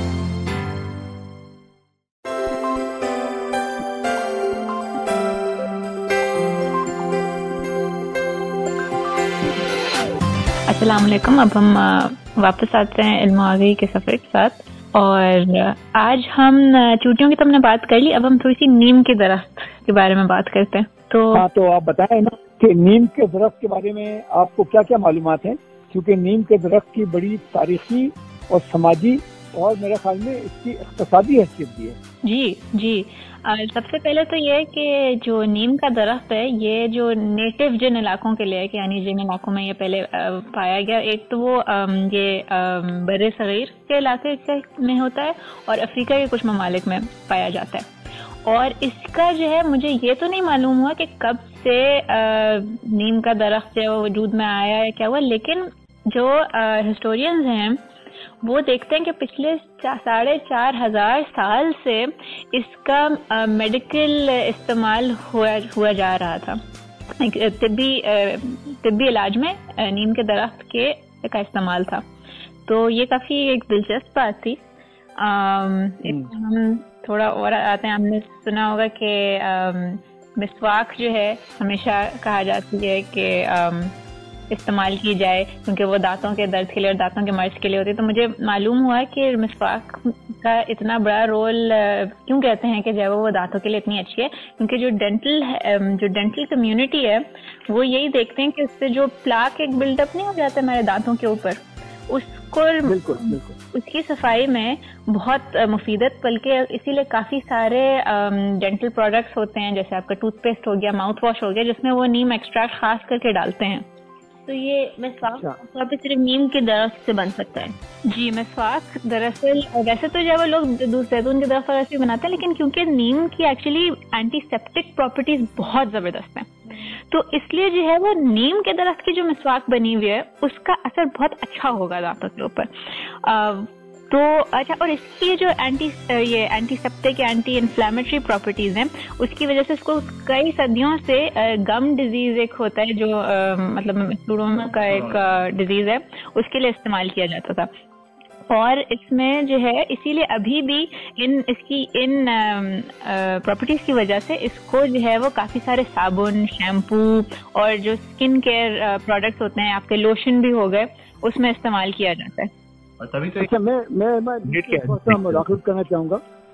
अस्सलाम वालेकुम। अब हम वापस आते हैं इल्म आगही के सफर के साथ, और आज हम चूंटियों की तो हमने बात कर ली, अब हम थोड़ी सी नीम के दरख्त के बारे में बात करते हैं। तो हाँ, तो आप बताएं ना कि नीम के दरख्त के बारे में आपको क्या क्या मालूमात है, क्योंकि नीम के दरख्त की बड़ी तारीखी और समाजी और मेरे ख्याल में इसकी इक़्तिसादी हैसियत भी है। जी सबसे पहले तो ये है कि जो नीम का दरख्त है ये जो नेटिव जिन इलाकों के लिए है, कि यानी जिन इलाकों में ये पहले पाया गया, एक तो वो ये बरे सगीर के इलाके में होता है और अफ्रीका के कुछ ममालिक में पाया जाता है। और इसका जो है मुझे ये तो नहीं मालूम हुआ कि कब से नीम का दरख्त जो है वो वजूद में आया है क्या हुआ, लेकिन जो हिस्टोरियंस हैं वो देखते हैं कि पिछले 4,500 साल से इसका मेडिकल इस्तेमाल हुआ जा रहा था। तिब्बी इलाज में नीम के दरख्त का इस्तेमाल था। तो ये काफी एक दिलचस्प बात थी। हम थोड़ा और आते हैं, हमने सुना होगा कि मिसवाक जो है हमेशा कहा जाती है कि इस्तेमाल की जाए क्योंकि वो दांतों के दर्द के लिए और दांतों के मर्ज के लिए होती है। तो मुझे मालूम हुआ कि मिसवाक का इतना बड़ा रोल क्यों कहते हैं कि जो वो दांतों के लिए इतनी अच्छी है, क्योंकि जो डेंटल कम्युनिटी है वो यही देखते हैं कि उससे जो प्लाक एक बिल्डअप नहीं हो जाता हमारे दांतों के ऊपर, उसको बिल्कुल उसकी सफाई में बहुत मुफीदत, बल्कि इसीलिए काफी सारे डेंटल प्रोडक्ट्स होते हैं, जैसे आपका टूथपेस्ट हो गया, माउथ वॉश हो गया, जिसमें वो नीम एक्सट्रैक्ट खास करके डालते हैं। तो ये मिसवाक तौर पे सिर्फ नीम के दरख्त से बन सकता है? जी, मिसवाक दरअसल वैसे तो जब लोग जैतून के दरख्त वगैरह से बनाते हैं, लेकिन क्योंकि नीम की एक्चुअली एंटीसेप्टिक प्रॉपर्टीज बहुत जबरदस्त हैं, तो इसलिए जो है वो नीम के दरख्त की जो मिसवाक बनी हुई है उसका असर बहुत अच्छा होगा दांतों के ऊपर। तो अच्छा, और इसकी जो एंटीसेप्टिक एंटी इन्फ्लेमेटरी प्रॉपर्टीज हैं उसकी वजह से इसको कई सदियों से गम डिजीज एक होता है जो मतलब फ्लूरोमा का एक डिजीज है, उसके लिए इस्तेमाल किया जाता था। और इसमें जो है इसीलिए अभी भी इसकी प्रॉपर्टीज की वजह से इसको जो है वो काफी सारे साबुन, शैम्पू और जो स्किन केयर प्रोडक्ट्स होते हैं, आपके लोशन भी हो गए, उसमें इस्तेमाल किया जाता है। तभी तो अच्छा, मैं मुलाकात करना चाहूँगा।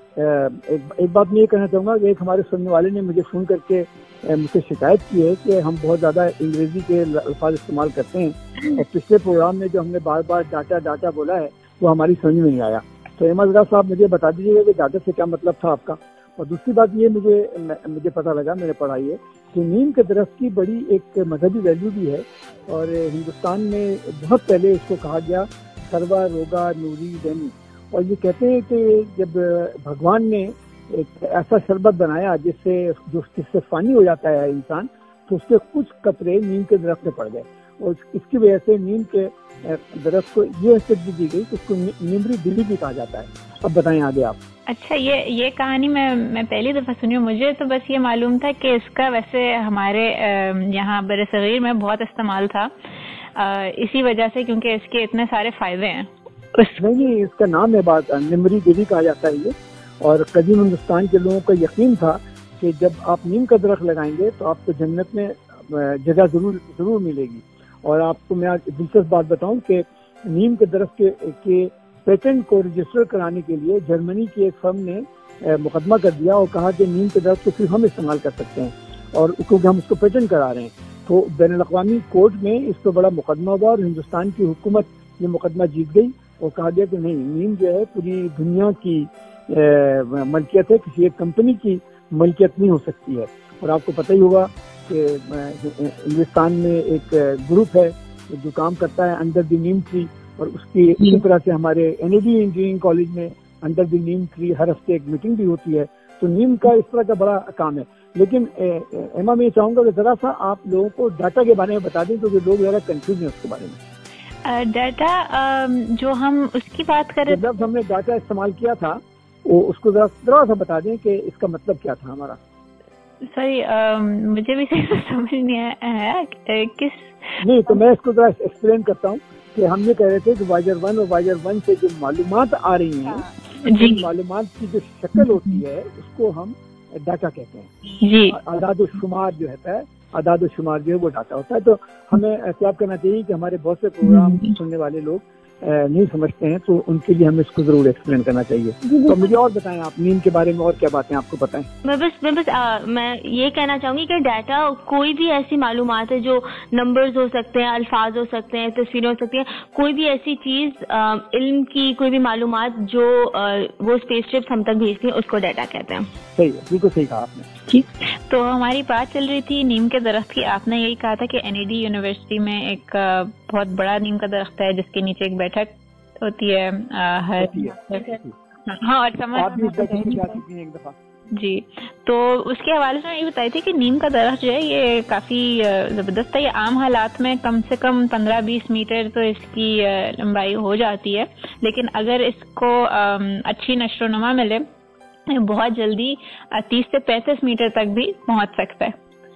एक बात मैं ये कहना चाहूँगा कि एक हमारे सुनने वाले ने मुझे फ़ोन करके मुझसे शिकायत की है कि हम बहुत ज़्यादा अंग्रेजी के अल्फाज इस्तेमाल करते हैं और पिछले प्रोग्राम में जो हमने बार बार डाटा बोला है वो हमारी समझ में नहीं आया। तो अहमद रज़ा साहब मुझे बता दीजिएगा कि डाटा से क्या मतलब था आपका। और दूसरी बात ये मुझे पता लगा, मैंने पढ़ा ये कि नीम के दरख्त की बड़ी एक मजहबी वैल्यू भी है और हिंदुस्तान में बहुत पहले इसको कहा गया सर्वा रोगा नूरी देनी। और ये कहते हैं कि जब भगवान ने एक ऐसा शरबत बनाया जिससे फानी हो जाता है इंसान, तो उसके कुछ कतरे नीम के दरख्त में पड़ गए और इसकी वजह से नीम के दरख्त को ये हैसियत दी गई कि उसको नीमरी दिली भी कहा जाता है। अब बताएं आगे आप। अच्छा, ये कहानी मैं पहली दफा सुनी। मुझे तो बस ये मालूम था कि इसका वैसे हमारे यहाँ बरसगीर में बहुत इस्तेमाल था, इसी वजह से, क्योंकि इसके इतने सारे फायदे हैं। नहीं, इसका नाम है बात निमरी दिली कहा जाता है ये। और कदीम हिंदुस्तान के लोगों का यकीन था कि जब आप नीम का दरख्त लगाएंगे तो आपको जन्नत में जगह जरूर मिलेगी। और आपको मैं आज दिलचस्प बात बताऊं कि नीम के दरख्त के पेटेंट को रजिस्टर कराने के लिए जर्मनी की एक फर्म ने मुकदमा कर दिया और कहा कि नीम के दरख्त को सिर्फ हम इस्तेमाल कर सकते हैं और क्योंकि हम उसको पेटेंट करा रहे हैं। तो बैनुल-अक़वामी कोर्ट में इस पर बड़ा मुकदमा हुआ और हिंदुस्तान की हुकूमत ये मुकदमा जीत गई और कहा गया कि नहीं, नीम जो है पूरी दुनिया की मलकियत है, किसी एक कंपनी की मलकियत नहीं हो सकती है। और आपको पता ही होगा कि हिंदुस्तान में एक ग्रुप है जो काम करता है अंडर द नीम ट्री, और उसकी इसी तरह से हमारे NAD इंजीनियरिंग कॉलेज में अंडर द नीम ट्री हर हफ्ते एक मीटिंग भी होती है। तो नीम का इस तरह का बड़ा काम है। लेकिन एमा मैं चाहूंगा कि जरा सा आप लोगों को डाटा के बारे में बता दें क्योंकि लोग जरा कंफ्यूज हैं उसके बारे में। डाटा जो हम उसकी बात करें, जब हमने डाटा इस्तेमाल किया था वो उसको जरा सा बता दें कि इसका मतलब क्या था हमारा। सॉरी, मुझे भी समझ नहीं आया किस। नहीं, तो मैं इसको जरा एक्सप्लेन करता हूँ कि हम ये कह रहे थे कि वाइजर 1 और वाइजर 1 से जो मालूमात आ रही हैं, मालूमात की जो शक्ल होती है उसको हम डाटा कहते हैं जी। आदाद शुमार जो होता है, आदाद शुमार जो है वो डाटा होता है। तो हमें एहतियात करना चाहिए कि हमारे बहुत से प्रोग्राम सुनने वाले लोग नहीं समझते हैं, तो उनके लिए हमें इसको जरूर एक्सप्लेन करना चाहिए। तो मुझे और बताएं आप नीम के बारे में और क्या बातें आपको पता है। मैं ये कहना चाहूंगी कि डाटा कोई भी ऐसी मालूमात है जो नंबर्स हो सकते हैं, अल्फाज हो सकते हैं, तस्वीरें हो सकती हैं, कोई भी ऐसी चीज इल्म की कोई भी मालूमात जो वो स्पेसशिप्स हम तक भेजती हैं उसको डाटा कहते हैं। सही है, बिल्कुल सही कहा आपने। ठीक, तो हमारी बात चल रही थी नीम के दरख्त की। आपने यही कहा था कि NAD यूनिवर्सिटी में एक बहुत बड़ा नीम का दरख्त है जिसके नीचे एक बैठक होती है हर। हाँ, और जी, तो उसके हवाले से मैं ये बताई थी कि नीम का दरख्त जो है ये काफी जबरदस्त है। ये आम हालात में कम से कम 15-20 मीटर तो इसकी लंबाई हो जाती है, लेकिन अगर इसको अच्छी नशोनुमा मिले बहुत जल्दी 30 से 35 मीटर तक भी पहुंच सकता है।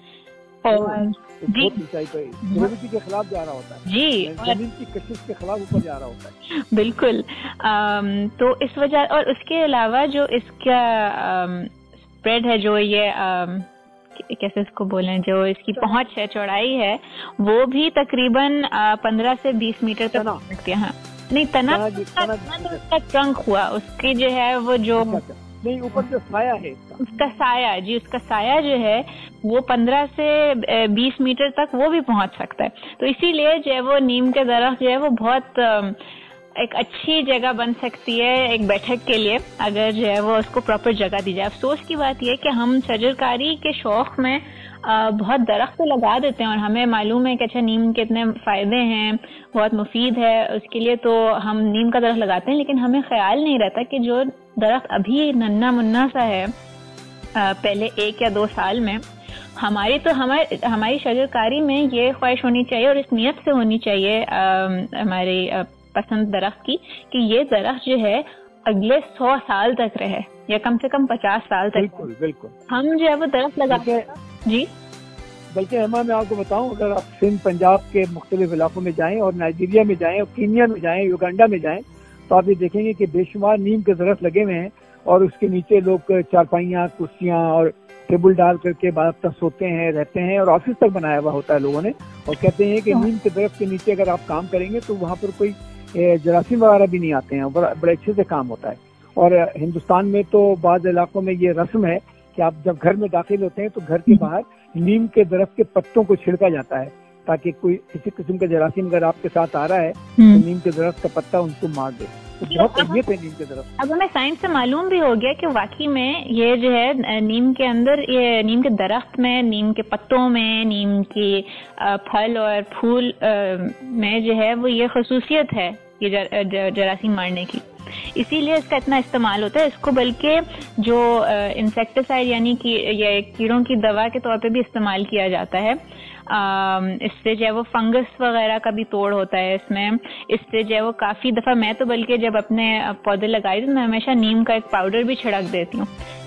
और जी ग्रेविटी के खिलाफ जा रहा होता है जी, जमीन की कशिश के खिलाफ ऊपर जा रहा होता है। बिल्कुल। तो इस वजह, और उसके अलावा जो इसका स्प्रेड है, जो ये कैसे इसको बोलें, जो इसकी पहुंच है, चौड़ाई है, वो भी तकरीबन 15 से 20 मीटर तक हो सकती है। हाँ नहीं, तना उसका ट्रंक हुआ, उसकी जो है वो जो नहीं, ऊपर जो साया है उसका साया, जी उसका साया जो है वो 15 से 20 मीटर तक वो भी पहुंच सकता है। तो इसीलिए जो है वो नीम के दरख्त जो है वो बहुत एक अच्छी जगह बन सकती है एक बैठक के लिए, अगर जो है वो उसको प्रॉपर जगह दी जाए। अफसोस की बात यह है कि हम शजरकारी के शौक में बहुत दरख्त तो लगा देते हैं और हमें मालूम है कि अच्छा नीम के इतने फायदे हैं, बहुत मुफीद है उसके लिए, तो हम नीम का दरख्त लगाते हैं, लेकिन हमें ख्याल नहीं रहता कि जो दरख्त अभी नन्ना मुन्ना सा है पहले 1 या 2 साल में, हमारी शजरकारी में ये ख्वाहिश होनी चाहिए और इस नियत से होनी चाहिए हमारी पसंद दरख्त की कि ये दरख्त जो है अगले 100 साल तक रहे या कम से कम 50 साल तक। बिल्कुल बिल्कुल हम जो है वो दरख्त लगाते हैं जी। बल्कि हेमा, मैं आपको बताऊं, अगर आप सिंध पंजाब के मुख्तलिफ इलाकों में जाएं और नाइजीरिया में जाएं और कीनिया में जाएं, युगांडा में जाएं, तो आप ये देखेंगे कि बेशुमार नीम के दरख्त लगे हुए हैं और उसके नीचे लोग चारपाइयाँ, कुर्सियाँ और टेबल डाल करके बाद तक सोते हैं, रहते हैं, और ऑफिस तक बनाया हुआ होता है लोगों ने, और कहते हैं कि नीम के दरख्त के नीचे अगर आप काम करेंगे तो वहाँ पर कोई जरासीम वगैरह भी नहीं आते हैं, बड़े अच्छे से काम होता है। और हिंदुस्तान में तो बाज़ इलाकों में ये रस्म है कि आप जब घर में दाखिल होते हैं तो घर के बाहर नीम के दरख्त के पत्तों को छिड़का जाता है ताकि कोई किसी किस्म का जरासीम अगर आपके साथ आ रहा है तो नीम के दरख्त का पत्ता उनको मार दे। तो बहुत अहमियत है नीम के दरख्त। अब हमें साइंस से मालूम भी हो गया कि वाकई में ये जो है नीम के अंदर, ये नीम के दरख्त में, नीम के पत्तों में, नीम के फल और फूल में जो है वो ये खसूसियत है ये जरासीम मारने की, इसीलिए इसका इतना इस्तेमाल होता है। इसको बल्कि जो इंसेक्टिसाइड यानी कि ये कीड़ों की दवा के तौर पे भी इस्तेमाल किया जाता है। इससे जो है वो फंगस वगैरह का भी तोड़ होता है इसमें। इससे जो है वो काफी दफा, मैं तो बल्कि जब अपने पौधे लगाए तो मैं हमेशा नीम का एक पाउडर भी छिड़क देती हूँ।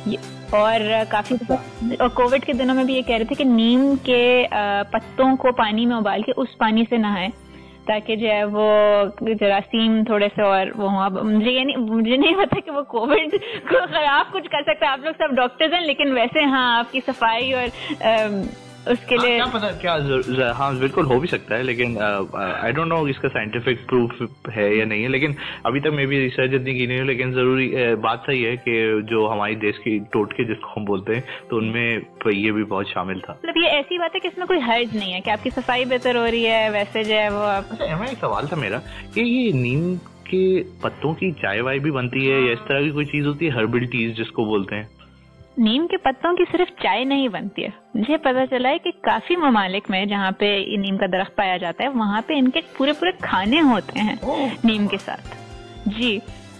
और काफी और कोविड के दिनों में भी ये कह रहे थे कि नीम के पत्तों को पानी में उबाल के उस पानी से नहाएं ताकि जो है वो जरासीम थोड़े से और वो हुआ। मुझे नहीं पता कि वो कोविड को खराब कुछ कर सकता है, आप लोग सब डॉक्टर्स हैं, लेकिन वैसे हाँ आपकी सफाई और उसके लिए क्या पता क्या, हाँ बिल्कुल हो भी सकता है, लेकिन आई डोंट नो इसका साइंटिफिक प्रूफ है या नहीं है, लेकिन अभी तक मैं भी रिसर्च इतनी की नहीं हूँ। लेकिन जरूरी बात सही है कि जो हमारी देश की टोटके जिसको हम बोलते हैं तो उनमें ये भी बहुत शामिल था। मतलब ये ऐसी बात है कि इसमें कोई हर्ज नहीं है कि आपकी सफाई बेहतर हो रही है, वैसे जो है वो अच्छा, एक सवाल था मेरा कि ये नीम के पत्तों की चाय वाय भी बनती है या इस तरह की कोई चीज होती है, हर्बल टीज जिसको बोलते हैं? नीम के पत्तों की सिर्फ चाय नहीं बनती है। मुझे पता चला है कि काफी ममालिक में जहाँ पे नीम का दरख्त पाया जाता है वहाँ पे इनके पूरे पूरे खाने होते हैं नीम के साथ। जी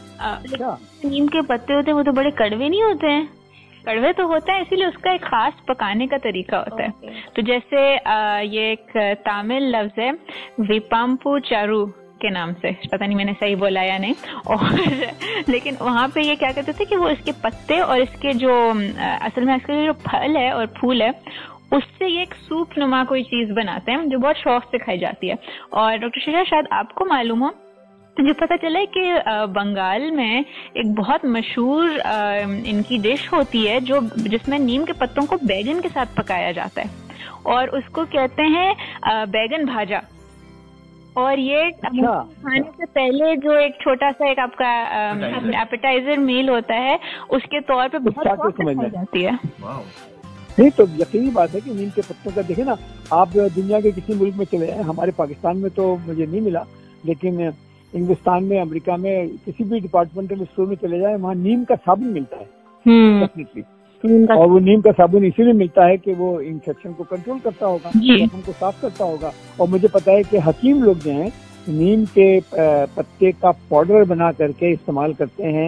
नीम के पत्ते होते हैं वो तो बड़े कड़वे नहीं होते हैं, कड़वे तो होते हैं, इसीलिए उसका एक खास पकाने का तरीका होता है। तो जैसे ये एक तमिल लफ्ज है विपाम्पू चारू के नाम से, पता नहीं मैंने सही बोला या नहीं, और लेकिन वहाँ पे ये क्या कहते थे कि वो इसके पत्ते और इसके जो असल में इसके जो फल है और फूल है उससे ये एक सूप नुमा कोई चीज बनाते हैं जो बहुत शौक से खाई जाती है। और डॉक्टर शिजा, शायद आपको मालूम हो, मुझे पता चला है कि बंगाल में एक बहुत मशहूर इनकी डिश होती है जो जिसमें नीम के पत्तों को बैगन के साथ पकाया जाता है और उसको कहते हैं बैगन भाजा। और ये खाने से पहले जो एक छोटा सा एक आपका एपेटाइजर मील होता है उसके तौर पे बहुत खाई जाती है। नहीं तो यकीनी बात है कि नीम के पत्तों का देखे ना, आप दुनिया के किसी मुल्क में चले जाए, हमारे पाकिस्तान में तो मुझे नहीं मिला, लेकिन इंग्लिस्तान में, अमेरिका में किसी भी डिपार्टमेंटल स्टोर में चले जाए वहाँ नीम का साबुन मिलता है डेफिनेटली। और वो नीम का साबुन इसीलिए मिलता है कि वो इन्फेक्शन को कंट्रोल करता होगा, जख्म को साफ करता होगा। और मुझे पता है कि हकीम लोग जो हैं नीम के पत्ते का पाउडर बना करके इस्तेमाल करते हैं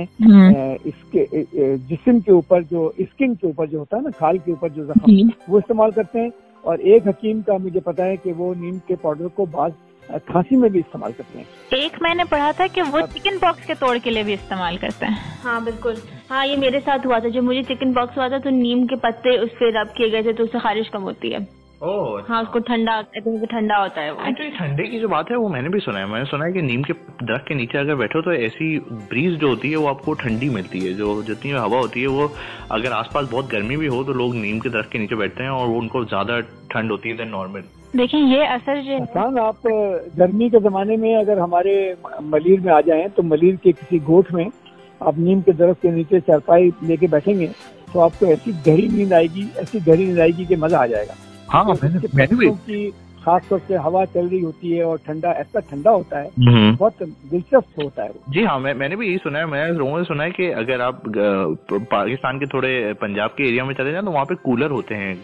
इसके जिस्म के ऊपर, जो स्किन के ऊपर जो होता है ना, खाल के ऊपर जो जख्म, वो इस्तेमाल करते हैं। और एक हकीम का मुझे पता है कि वो नीम के पाउडर को बाज खांसी में भी इस्तेमाल करते हैं। एक मैंने पढ़ा था कि वो चिकन पॉक्स के तोड़ के लिए भी इस्तेमाल करते हैं। हाँ बिल्कुल, हाँ ये मेरे साथ हुआ था। जब मुझे चिकन पॉक्स हुआ था तो नीम के पत्ते उस पे रब किए गए थे तो उससे खारिश कम होती है। हाँ, उसको ठंडा होता है वो। एक्चुअली ठंडे की जो बात है वो मैंने भी सुना है। मैंने सुना है कि नीम के दरख्त के नीचे अगर बैठो तो ऐसी ब्रीज जो होती है वो आपको ठंडी मिलती है। जो जितनी हवा होती है वो, अगर आसपास बहुत गर्मी भी हो तो लोग नीम के दरख्त के नीचे बैठते हैं और वो उनको ज्यादा ठंड होती है देन नॉर्मल। देखिए ये असर जो है, आप गर्मी के जमाने में अगर हमारे मलीर में आ जाएं तो मलीर के किसी गोठ में आप नीम के दरख्त के नीचे चारपाई लेके बैठेंगे तो आपको ऐसी गहरी नींद आएगी कि मजा आ जाएगा। हाँ, मैंने भी खास तौर से हवा चल रही होती है और ऐसा ठंडा होता है, बहुत दिलचस्प होता है। जी हाँ, मैंने भी यही सुना है। मैंने लोगों से सुना है कि अगर आप पाकिस्तान के थोड़े पंजाब के एरिया में चले जाए तो वहाँ पे कूलर होते हैं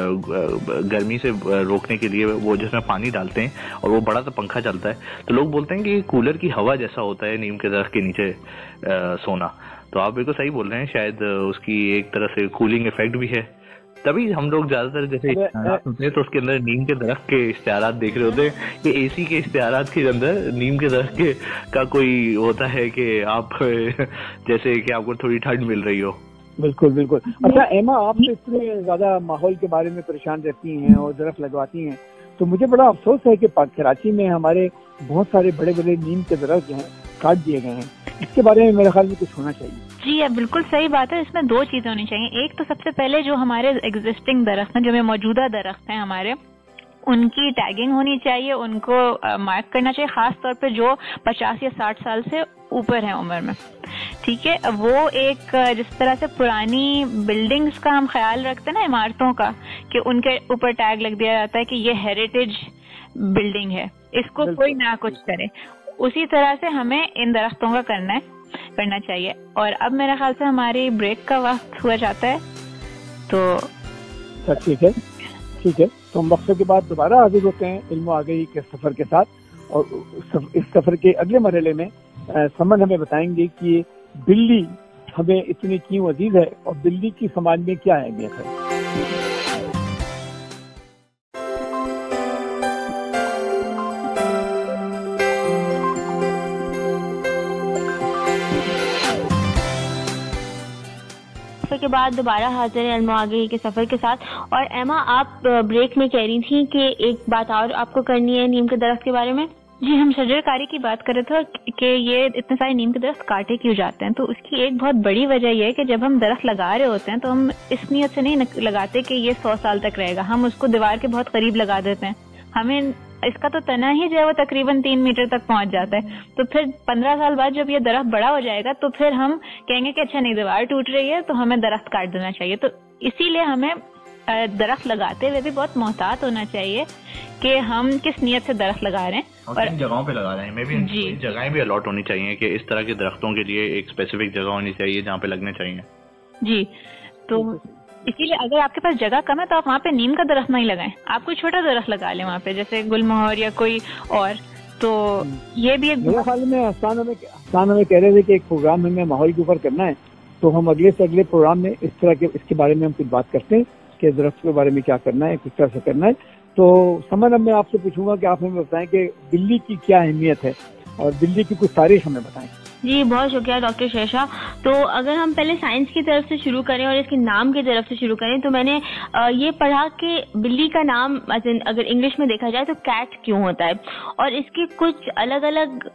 गर्मी से रोकने के लिए, वो जिसमें पानी डालते हैं और वो बड़ा सा पंखा चलता है। तो लोग बोलते हैं कि कूलर की हवा जैसा होता है नीम के दरख्त के नीचे सोना। तो आप बिल्कुल सही बोल रहे हैं, शायद उसकी एक तरह से कूलिंग इफेक्ट भी है। तभी हम लोग ज्यादातर जैसे सुनते हैं तो उसके अंदर नीम के दरख्त के इश्तिहारात देख रहे होते हैं कि एसी के इश्तिहारात के अंदर नीम के दरख्त के का कोई होता है कि आप जैसे कि आपको थोड़ी ठंड मिल रही हो। बिल्कुल। अच्छा एमा, आप इतने ज्यादा माहौल के बारे में परेशान रहती हैं और दरख्त लगवाती हैं, तो मुझे बड़ा अफसोस है कि कराची में हमारे बहुत सारे बड़े बड़े नीम के दरख्त जो हैं काट दिए गए हैं। इसके बारे में मेरे ख्याल में कुछ होना चाहिए। जी अब बिल्कुल सही बात है। इसमें दो चीजें होनी चाहिए। एक तो सबसे पहले जो हमारे एग्जिस्टिंग दरख्त हैं, जो मौजूदा दरख्त हैं हमारे, उनकी टैगिंग होनी चाहिए, उनको मार्क करना चाहिए, खास तौर पे जो 50 या 60 साल से ऊपर है उम्र में। ठीक है, वो एक जिस तरह से पुरानी बिल्डिंग्स का हम ख्याल रखते हैं ना, इमारतों का, कि उनके ऊपर टैग लग दिया जाता है कि ये हेरिटेज बिल्डिंग है, इसको कोई ना कुछ करे, उसी तरह से हमें इन दरख्तों का करना चाहिए। और अब मेरे ख्याल से हमारी ब्रेक का वक्त हुआ जाता है, तो ठीक है। तो हम वक्फे के बाद दोबारा हाजिर होते हैं इल्म आगाही के सफर के साथ, और इस सफर के अगले मरहले में समन हमें बताएंगे कि बिल्ली हमें इतनी क्यों अजीज है और बिल्ली की समाज में क्या अहमियत है। के बाद दोबारा हाजिर है इल्म आगाही के सफर के साथ। और एमा, आप ब्रेक में कह रही थी कि एक बात और आपको करनी है नीम के दरख्त के बारे में। जी, हम शजरकारी की बात कर रहे थे कि ये इतने सारे नीम के दरख्त काटे क्यों जाते हैं। तो उसकी एक बहुत बड़ी वजह यह है कि जब हम दरख्त लगा रहे होते हैं तो हम इस नीयत से नहीं लगाते कि ये 100 साल तक रहेगा। हम उसको दीवार के बहुत करीब लगा देते हैं। हमें इसका तो तना ही जो है वो तकरीबन 3 मीटर तक पहुंच जाता है। तो फिर 15 साल बाद जब ये दरख्त बड़ा हो जाएगा तो फिर हम कहेंगे कि अच्छा नहीं, दीवार टूट रही है तो हमें दरख्त काट देना चाहिए। तो इसीलिए हमें दरख्त लगाते हुए भी बहुत मोहतात होना चाहिए कि हम किस नीयत से दरख्त लगा रहे हैं और किन जगहों पे लगा रहे हैं। मैं भी जगहें भी अलॉट होनी चाहिए कि इस तरह के दरख्तों के लिए एक स्पेसिफिक जगह होनी चाहिए जहाँ पे लगने चाहिए। जी, तो इसीलिए अगर आपके पास जगह कम है तो आप वहाँ पे नीम का दरख्त नहीं लगाएं, आप कोई छोटा दरख्त लगा लें वहाँ पे, जैसे गुलमोहर या कोई और। तो ये भी मेरे ख्याल में हसन हमें कह रहे थे कि एक प्रोग्राम हमें माहौल के ऊपर करना है, तो हम अगले से अगले प्रोग्राम में इस तरह के इसके बारे में हम कुछ बात करते हैं कि दरख्त के बारे में क्या करना है, किस तरह से करना है। तो समन, अब मैं आपसे पूछूंगा कि आप हमें बताएं कि बिल्ली की क्या अहमियत है और बिल्ली की कुछ तारीख हमें बताएं। जी, बहुत शुक्रिया डॉक्टर शेषा। तो अगर हम पहले साइंस की तरफ से शुरू करें और इसके नाम की तरफ से शुरू करें, तो मैंने ये पढ़ा कि बिल्ली का नाम अगर इंग्लिश में देखा जाए तो कैट क्यों होता है, और इसके कुछ अलग अलग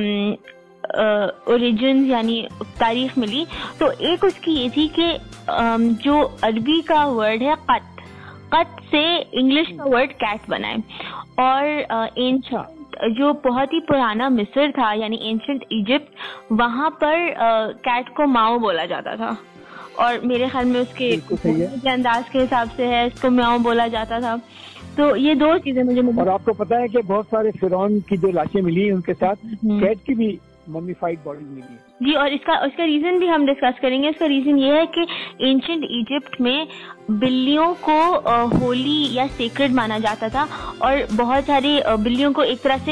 ओरिजिन यानी तारीख मिली। तो एक उसकी ये थी कि जो अरबी का वर्ड है कत से इंग्लिश का वर्ड कैट बना है, और जो बहुत ही पुराना मिस्र था यानी एंशिएंट इजिप्ट, वहां पर कैट को माओ बोला जाता था, और मेरे ख्याल में उसके अंदाज के हिसाब से है इसको म्याओ बोला जाता था। तो ये दो चीजें मुझे। और आपको पता है कि बहुत सारे फिरौन की जो लाशें मिली उनके साथ कैट की भी मम्मीफाइड बॉडी मिली जी, और इसका रीजन भी हम डिस्कस करेंगे। इसका रीजन ये है कि एंशिएंट इजिप्ट में बिल्लियों को होली या सेक्रेड माना जाता था, और बहुत सारी बिल्लियों को एक तरह से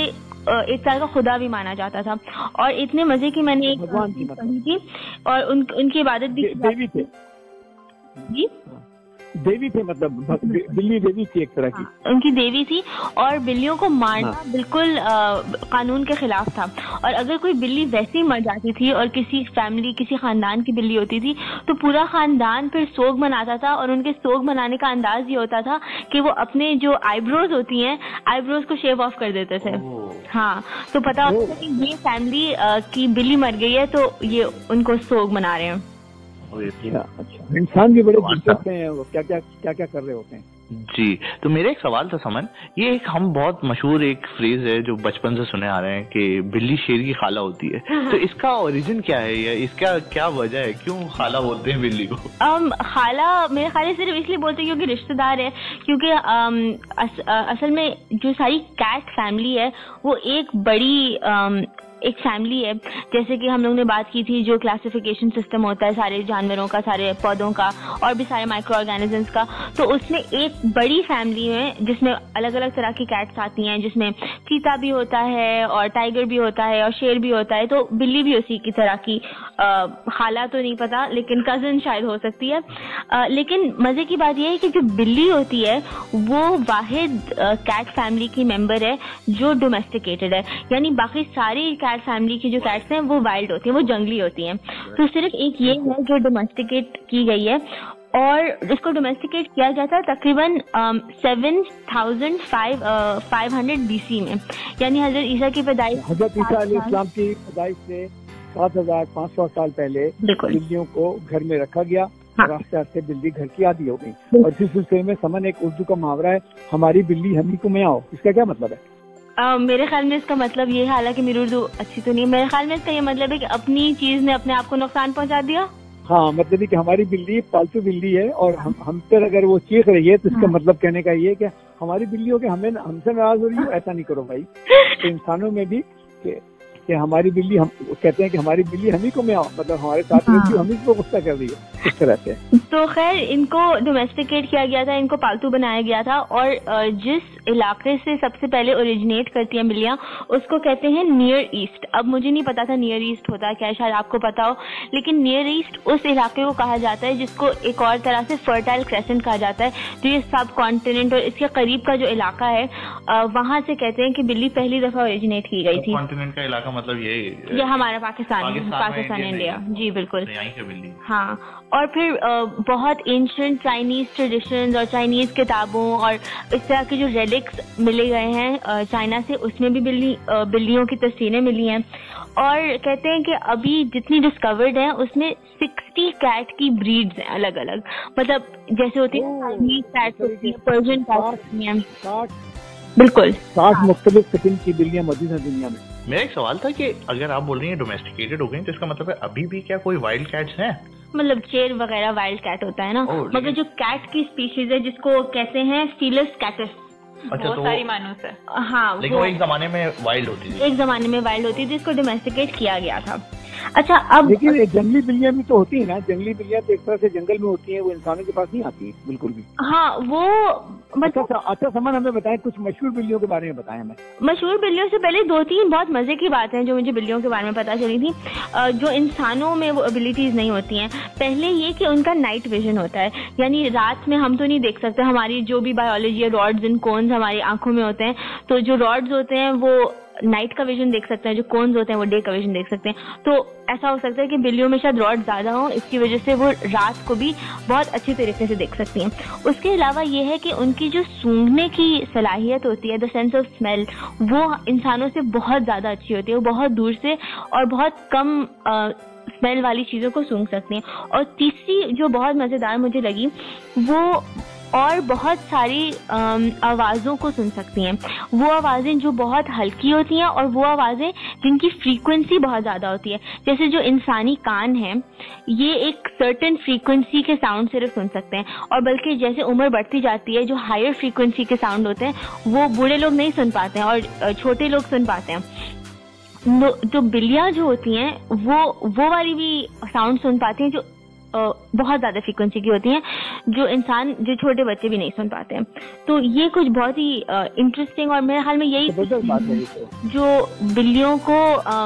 एक तरह का खुदा भी माना जाता था। और इतने मजे की मैंने एक पढ़ी थी, और उनकी इबादत भी देवी थे जी, देवी थे, मतलब बिल्ली देवी थी एक तरह की, उनकी देवी थी। और बिल्लियों को मारना बिल्कुल कानून के खिलाफ था। और अगर कोई बिल्ली वैसे ही मर जाती थी और किसी फैमिली, किसी खानदान की बिल्ली होती थी, तो पूरा खानदान फिर सोग मनाता था। और उनके सोग मनाने का अंदाज ये होता था कि वो अपने जो आईब्रोज होती हैं, आईब्रोज को शेव ऑफ कर देते थे। हाँ, तो पता होता था कि ये फैमिली की बिल्ली मर गई है, तो ये उनको सोग मना रहे हैं। अच्छा, इंसान भी बड़े दिलचस्प हैं, वो क्या क्या कर रहे होते हैं। जी, तो मेरा एक सवाल था समन, ये एक हम बहुत मशहूर एक फ्रेज है जो बचपन से सुने आ रहे हैं कि बिल्ली शेर की खाला होती है, तो इसका ओरिजिन क्या है या इसका क्या वजह है, क्यों खाला बोलते हैं बिल्ली को? खाला मेरे ख्याल से सिर्फ इसलिए बोलते हैं क्योंकि रिश्तेदार है, क्योंकि असल में जो सारी कैट फैमिली है वो एक बड़ी एक फैमिली है। जैसे कि हम लोग ने बात की थी जो क्लासिफिकेशन सिस्टम होता है सारे जानवरों का, सारे पौधों का और भी सारे माइक्रो ऑर्गेनिजम्स का, तो उसमें एक बड़ी फैमिली है जिसमें अलग अलग तरह की कैट्स आती हैं, जिसमें चीता भी होता है और टाइगर भी होता है और शेर भी होता है। तो बिल्ली भी उसी की तरह की, खाला तो नहीं पता लेकिन कजिन शायद हो सकती है। लेकिन मजे की बात यह है कि जो बिल्ली होती है वो वाहिद कैट फैमिली की मेंबर है जो डोमेस्टिकेटेड है, यानी बाकी सारी कैट फैमिली की जो कैट्स हैं वो वाइल्ड होती हैं, वो जंगली होती हैं। तो सिर्फ एक ये है जो डोमेस्टिकेट की गई है, और इसको डोमेस्टिकेट किया जाता है तकरीबन 7500 BC में, यानी हजरत ईसा की पैदाइश, हजरत ईसा अलैहिस्सलाम की पैदाइश से 7500 साल पहले बिल्लियों को घर में रखा गया। और आस्ते आस्ते बिल्ली घर की आदी हो गई। और इस सिलसिले में समन एक उर्दू का मुहावरा है, हमारी बिल्ली हम ही को में आओ, इसका क्या मतलब है? मेरे ख्याल में इसका मतलब ये है, हालांकि मेरी उर्दू अच्छी तो नहीं है, मेरे ख्याल में इसका ये मतलब है कि अपनी चीज ने अपने आप को नुकसान पहुंचा दिया। हाँ, मतलब है कि हमारी बिल्ली पालतू बिल्ली है और हम पर अगर वो चीख रही है तो इसका मतलब कहने का ये है कि हमारी बिल्ली हो के हमसे नाराज हो रही हो, ऐसा नहीं करो भाई। तो इंसानों में भी कि हमारी बिल्ली, हम कहते हैं कि हमारी बिल्ली हम ही को में आओ, मतलब हमारे साथ रहती हम ही को गुस्सा कर रही है, इस तरह से। तो खैर इनको डोमेस्टिकेट किया गया था, इनको पालतू बनाया गया था। और जिस इलाके से सबसे पहले ओरिजिनेट करती हैं बिल्लियां उसको कहते हैं नियर ईस्ट। अब मुझे नहीं पता था नियर ईस्ट होता है क्या, शायद आपको पता हो, लेकिन नियर ईस्ट उस इलाके को कहा जाता है जिसको एक और तरह से फर्टाइल क्रेसेंट कहा जाता है, जो ये सब कॉन्टिनेंट और इसके करीब का जो इलाका है वहां से कहते हैं कि बिल्ली पहली दफा ओरिजिनेट की गई थी। कॉन्टिनेंट का इलाका मतलब ये हमारा पाकिस्तान इंडिया, जी बिल्कुल। बिल्ली। हाँ, और फिर बहुत एंशिएंट चाइनीज ट्रेडिशंस और चाइनीज किताबों और इस तरह के जो रेलिक्स मिले गए हैं चाइना से, उसमें भी बिल्लियों की तस्वीरें मिली हैं। और कहते हैं कि अभी जितनी डिस्कवर्ड हैं उसमें 60 कैट की ब्रीड्स हैं अलग अलग, मतलब जैसे होती है चाइनीज कैट्स होती है, पर्शियन कैट्स होती हैं, बिल्कुल 60 मुख्तलिफ किस्म की बिल्लियां मौजूद हैं दुनिया में। मेरा एक सवाल था कि अगर आप बोल रही हैं डोमेस्टिकेटेड हो गई तो इसका मतलब है अभी भी क्या कोई वाइल्ड कैट्स हैं? मतलब चेर वगैरह वाइल्ड कैट होता है ना, मगर जो कैट की स्पीशीज है जिसको कहते हैं फीलस कैटस, अच्छा, बहुत सारी मानूस है। हाँ, लेकिन वो एक जमाने में वाइल्ड होती थी, एक जमाने में वाइल्ड होती थी, इसको डोमेस्टिकेट किया गया था। अच्छा, अब लेकिन जंगली बिल्लियां भी तो होती है ना, जंगली बिल्लियां तो एक तरह से जंगल में होती हैं, वो इंसानों के पास नहीं आती बिल्कुल भी। हाँ, वो अच्छा समन हमें बताएं, कुछ मशहूर बिल्लियों के बारे में बताएं हमें। मशहूर बिल्लियों से पहले 2-3 बहुत मजे की बातें हैं जो मुझे बिल्लियों के बारे में पता चली थी, जो इंसानों में वो एबिलिटीज नहीं होती हैं। पहले ये कि उनका नाइट विजन होता है, यानी रात में हम तो नहीं देख सकते, हमारी जो भी बायोलॉजी है, रॉड्स एंड कोन्स हमारी आंखों में होते हैं, तो जो रॉड्स होते हैं वो नाइट का विजन देख सकते हैं, जो कोन्स होते हैं वो डे का विजन देख सकते हैं। तो ऐसा हो सकता है कि बिल्लियों में शायद रॉड ज्यादा हो, इसकी वजह से वो रात को भी बहुत अच्छी तरीके से देख सकती हैं। उसके अलावा ये है कि उनकी जो सूंघने की सलाहियत होती है, द सेंस ऑफ स्मेल, वो इंसानों से बहुत ज्यादा अच्छी होती है। वो बहुत दूर से और बहुत कम स्मेल वाली चीजों को सूंघ सकती हैं। और तीसरी जो बहुत मजेदार मुझे लगी, वो और बहुत सारी आवाज़ों को सुन सकती हैं। वो आवाज़ें जो बहुत हल्की होती हैं और वो आवाज़ें जिनकी फ्रीक्वेंसी बहुत ज़्यादा होती है। जैसे जो इंसानी कान है, ये एक सर्टेन फ्रीक्वेंसी के साउंड सिर्फ सुन सकते हैं, और बल्कि जैसे उम्र बढ़ती जाती है जो हायर फ्रीक्वेंसी के साउंड होते हैं वो बूढ़े लोग नहीं सुन पाते हैं और छोटे लोग सुन पाते हैं। जो बिल्लियाँ जो होती हैं वो वाली भी साउंड सुन पाती हैं जो बहुत ज्यादा फ्रीक्वेंसी की होती हैं जो छोटे बच्चे भी नहीं सुन पाते हैं। तो ये कुछ बहुत ही इंटरेस्टिंग और मेरे हाल में यही जो बिल्लियों को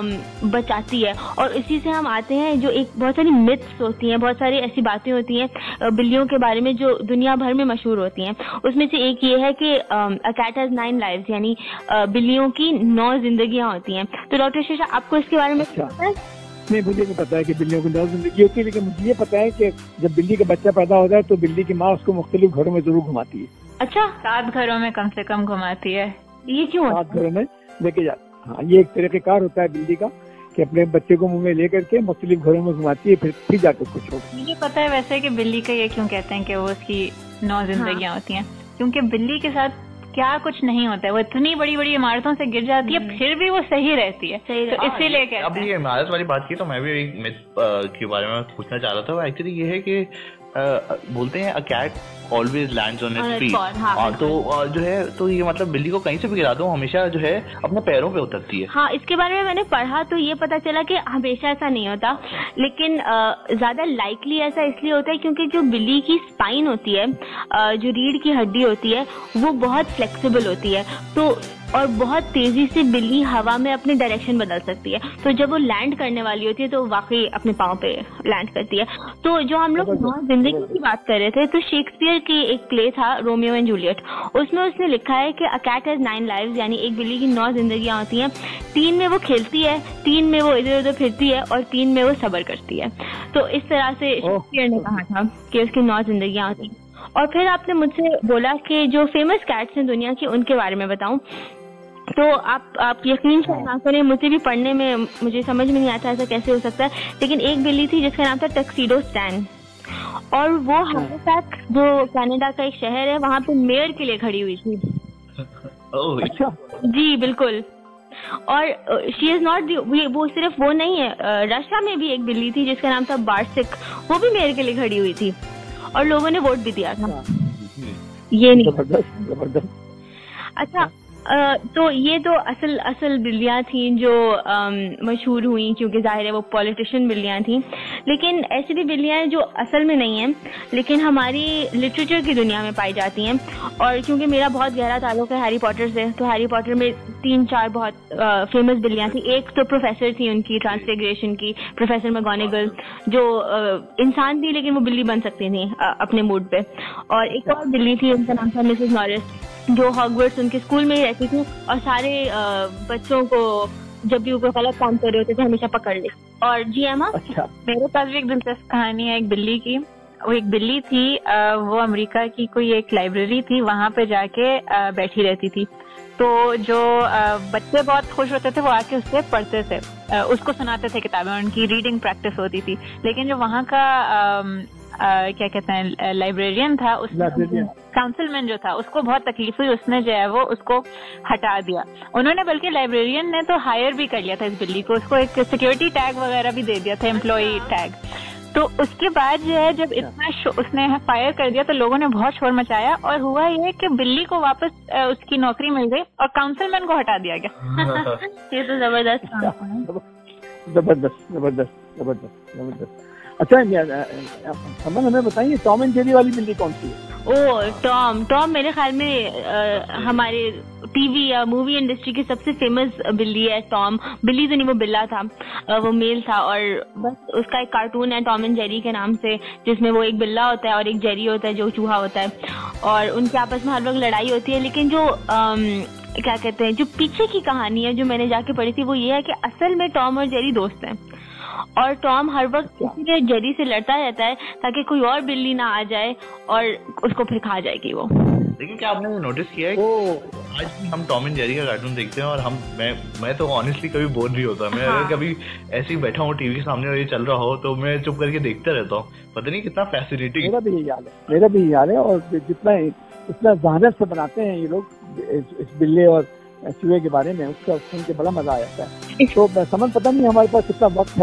बचाती है। और इसी से हम आते हैं जो एक बहुत सारी मिथ्स होती हैं, बहुत सारी ऐसी बातें होती हैं बिल्लियों के बारे में जो दुनिया भर में मशहूर होती हैं। उसमें से एक ये है कि अ कैट हैज 9 लाइव्स, यानी बिल्लियों की 9 जिंदगियां होती हैं। तो डॉक्टर शीशा, आपको इसके बारे में पता है? नहीं, मुझे नहीं पता है कि बिल्लियों की 9 जिंदगी होती है, लेकिन मुझे ये पता है कि जब बिल्ली का बच्चा पैदा होता है तो बिल्ली की माँ उसको मुख्तलिफ घरों में जरूर घुमाती है। अच्छा, 7 घरों में कम से कम घुमाती है। ये क्यों? 7 घरों में लेके जाती। हाँ, ये एक तरीक़ेकार होता है बिल्ली का कि अपने बच्चे को मुंह में लेकर के मुख्तलिफ घरों में घुमाती है, फिर जाकर उसको छोड़ती है। मुझे पता है वैसे कि बिल्ली का ये क्यों कहते हैं कि वो उसकी 9 जिंदगियां होती हैं, क्योंकि बिल्ली के साथ क्या कुछ नहीं होता है। वो इतनी बड़ी बड़ी इमारतों से गिर जाती है फिर भी वो सही रहती है, तो इसीलिए कहते हैं। अब ये इमारत वाली बात की तो मैं भी एक मिथ के बारे में पूछना चाह रहा था। एक्चुअली ये है कि बोलते हैं a cat always lands on its feet. तो जो है तो ये मतलब बिल्ली को कहीं से भी गिरा दो हमेशा जो है अपने पैरों पे उतरती है। हाँ, इसके बारे में मैंने पढ़ा तो ये पता चला कि हमेशा ऐसा नहीं होता, लेकिन ज्यादा लाइकली ऐसा इसलिए होता है क्योंकि जो बिल्ली की स्पाइन होती है, जो रीढ़ की हड्डी होती है, वो बहुत फ्लेक्सिबल होती है। तो और बहुत तेजी से बिल्ली हवा में अपनी डायरेक्शन बदल सकती है। तो जब वो लैंड करने वाली होती है तो वाकई अपने पाँव पे लैंड करती है। तो जो हम लोग जिंदगी की बात कर रहे थे, तो शेक्सपियर की एक प्ले था रोमियो एंड जूलियट, उसमें उसने लिखा है कि अ कैट हैज 9 लाइव्स, यानी एक बिल्ली की 9 जिंदगियां होती हैं। 3 में वो खेलती है, 3 में वो इधर उधर फिरती है और 3 में वो सब्र करती है। तो इस तरह से शेक्सपियर ने कहा था कि उसकी 9 जिंदगियां होती हैं। और फिर आपने मुझसे बोला कि जो फेमस कैट्स हैं दुनिया की उनके बारे में बताऊं, तो आप यकीन ना करें, मुझे भी पढ़ने में मुझे समझ में नहीं आता ऐसा कैसे हो सकता है, लेकिन एक बिल्ली थी जिसका नाम था टक्सीडो स्टैन, और वो हैलिफैक्स जो कनाडा का एक शहर है वहाँ पे मेयर के लिए खड़ी हुई थी। अच्छा, जी बिल्कुल। और शी इज नॉट, वो सिर्फ वो नहीं है, रशिया में भी एक बिल्ली थी जिसका नाम था बार्सिक, वो भी मेयर के लिए खड़ी हुई थी और लोगों ने वोट भी दिया था। ये नहीं, जबरदस्त। अच्छा, तो ये तो असल बिल्लियां थी जो मशहूर हुई, क्योंकि जाहिर है वो पॉलिटिशियन बिल्लियां थी। लेकिन ऐसी भी बिल्लियां हैं जो असल में नहीं हैं लेकिन हमारी लिटरेचर की दुनिया में पाई जाती हैं। और क्योंकि मेरा बहुत गहरा ताल्लुक है हैरी पॉटर से, तो हैरी पॉटर में 3-4 बहुत फेमस बिल्लियां थी। एक तो प्रोफेसर थी उनकी, ट्रांसफिगरेशन की, प्रोफेसर मैगोनिगल, जो इंसान थी लेकिन वो बिल्ली बन सकती थी अपने मूड पे। और एक और बिल्ली थी, उनका नाम था मिसेस नॉरिस, जो हॉगवर्ट्स उनके स्कूल में ही रहती थी और सारे बच्चों को जब भी वो गलत काम कर रहे होते थे हमेशा पकड़ ले। और जी एमा, अच्छा, मेरे पास भी एक दिलचस्प कहानी है एक बिल्ली की। वो एक बिल्ली थी, वो अमेरिका की कोई एक लाइब्रेरी थी, वहां पे जाके बैठी रहती थी। तो जो बच्चे बहुत खुश होते थे वो आके उससे पढ़ते थे, उसको सुनाते थे किताबें, उनकी रीडिंग प्रैक्टिस होती थी। लेकिन जो वहाँ का क्या कहते हैं लाइब्रेरियन था, उस काउंसिलमैन जो था, उसको बहुत तकलीफ हुई, उसने जो है वो उसको हटा दिया। उन्होंने बल्कि लाइब्रेरियन ने तो हायर भी कर लिया था इस बिल्ली को, उसको एक सिक्योरिटी टैग वगैरह भी दे दिया था, एम्प्लॉय टैग। तो उसके बाद जो है जब इतना उसने फायर कर दिया तो लोगों ने बहुत शोर मचाया और हुआ ये कि बिल्ली को वापस उसकी नौकरी मिल गई और काउंसिलमैन को हटा दिया गया। ये तो जबरदस्त जबरदस्त जबरदस्त जबरदस्त जबरदस्त। अच्छा, समझ हमें बताइए टॉम एंड जेरी वाली बिल्ली कौन सी है? टॉम मेरे ख्याल में हमारे टीवी या मूवी इंडस्ट्री की सबसे फेमस बिल्ली है टॉम। बिल्ली तो नहीं, वो बिल्ला था, वो मेल था, और बस उसका एक कार्टून है टॉम एंड जेरी के नाम से, जिसमें वो एक बिल्ला होता है और एक जेरी होता है जो चूहा होता है, और उनके आपस में हर वक्त लड़ाई होती है। लेकिन जो क्या कहते हैं, जो पीछे की कहानी है जो मैंने जाके पढ़ी थी, वो ये है कि असल में टॉम और जेरी दोस्त हैं और टॉम हर वक्त इसीलिए जेरी से लड़ता रहता है ताकि कोई और बिल्ली ना आ जाए और उसको फिर खा जाएगी वो। लेकिन क्या आपने नोटिस किया है कि आज भी हम टॉम एंड जेरी का कार्टून देखते हैं और मैं तो ऑनेस्टली कभी बोर नहीं होता। मैं अगर कभी ऐसे ही बैठा हूँ टीवी के सामने और ये चल रहा हो तो मैं चुप करके देखते रहता हूँ। पता नहीं कितना फैसिनेटिंग। मेरा भी यही हाल है और जितना जहानत से बनाते हैं ये लोग इस बिल्ले और चूहे के बारे में, उसका सुन के बड़ा मजा आ जाता है। तो समझ पता नहीं हमारे पास कितना वक्त है,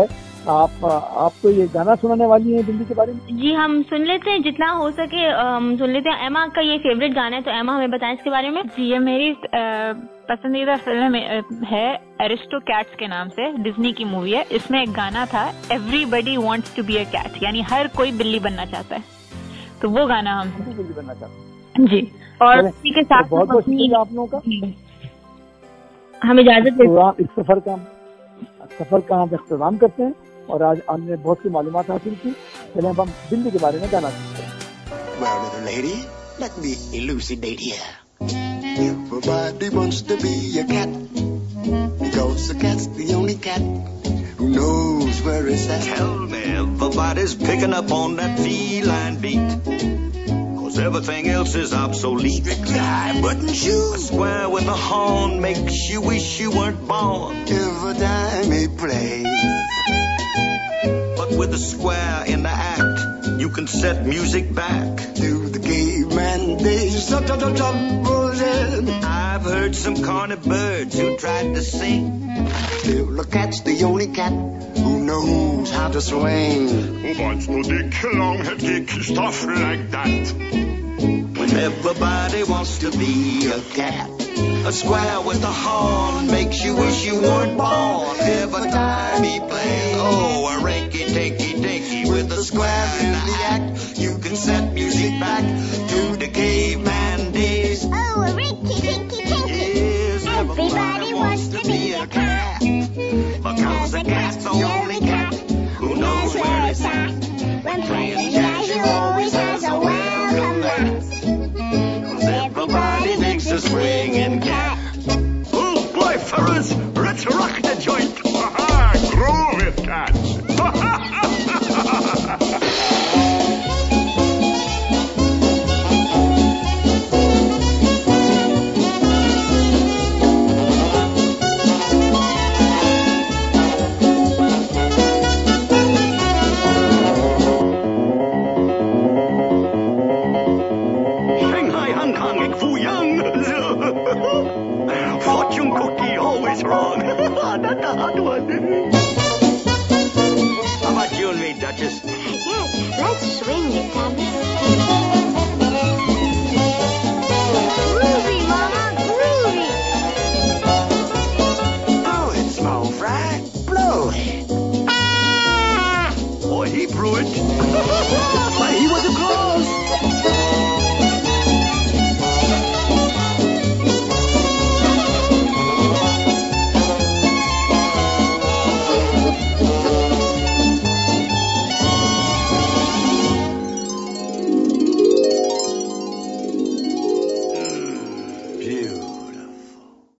आप तो ये गाना सुनाने वाली हैं दिल्ली के बारे में? जी हम सुन लेते हैं, जितना हो सके सुन लेते हैं। एमा का ये फेवरेट गाना है, तो एमा हमें बताएं इसके बारे में। जी ये मेरी पसंदीदा फिल्म है एरिस्टोकैट्स के नाम से, डिज्नी की मूवी है। इसमें एक गाना था everybody wants to be a cat, यानी हर कोई बिल्ली बनना चाहता है। तो वो गाना हम बिल्ली बनना चाहते हैं जी। और इसी के साथ बहुत बहुत शुक्रिया आप लोगों का। हम इजाजत देते इस सफर का हम इख्तिताम करते हैं और आज हमने बहुत सी मालूमात हासिल की। चले अब हम दिल्ली के बारे में जाना चाहते हैं। Well, little lady, let me elucidate here. Everybody wants to be a cat, because the cat's the only cat who knows where it's at. Tell me, everybody's picking up on that feline beat, cause everything else is obsolete. Fly button shoes, a square with a horn makes you wish you weren't born. Every time he plays, but with a square in the act, you can set music back to the caveman days. I've heard some corny birds who tried to sing. Still, the cat's the only cat who knows how to swing. Who wants to dick, long-head kick, stuff like that? When everybody wants to be a cat, a square with a horn makes you wish you weren't born. Every time he plays, oh, a rinky-tinky-dinky with a square in the act, you can set music back to the caveman days. Oh, a rinky-tinky-tinky. Yes, everybody wants to be a cat, because the cat's the only cat who knows where it's at. When playing jazz, you always has a welcome mat. Cause everybody digs a swinging cat. Oh boy, fellas, let's rock the joint. Groove it, cats. Shanghai, Hong Kong, ik voel young. Fortune cookie always wrong. That's a hot one. How about you and me, Duchess? Yes, let's swing it, Thomas.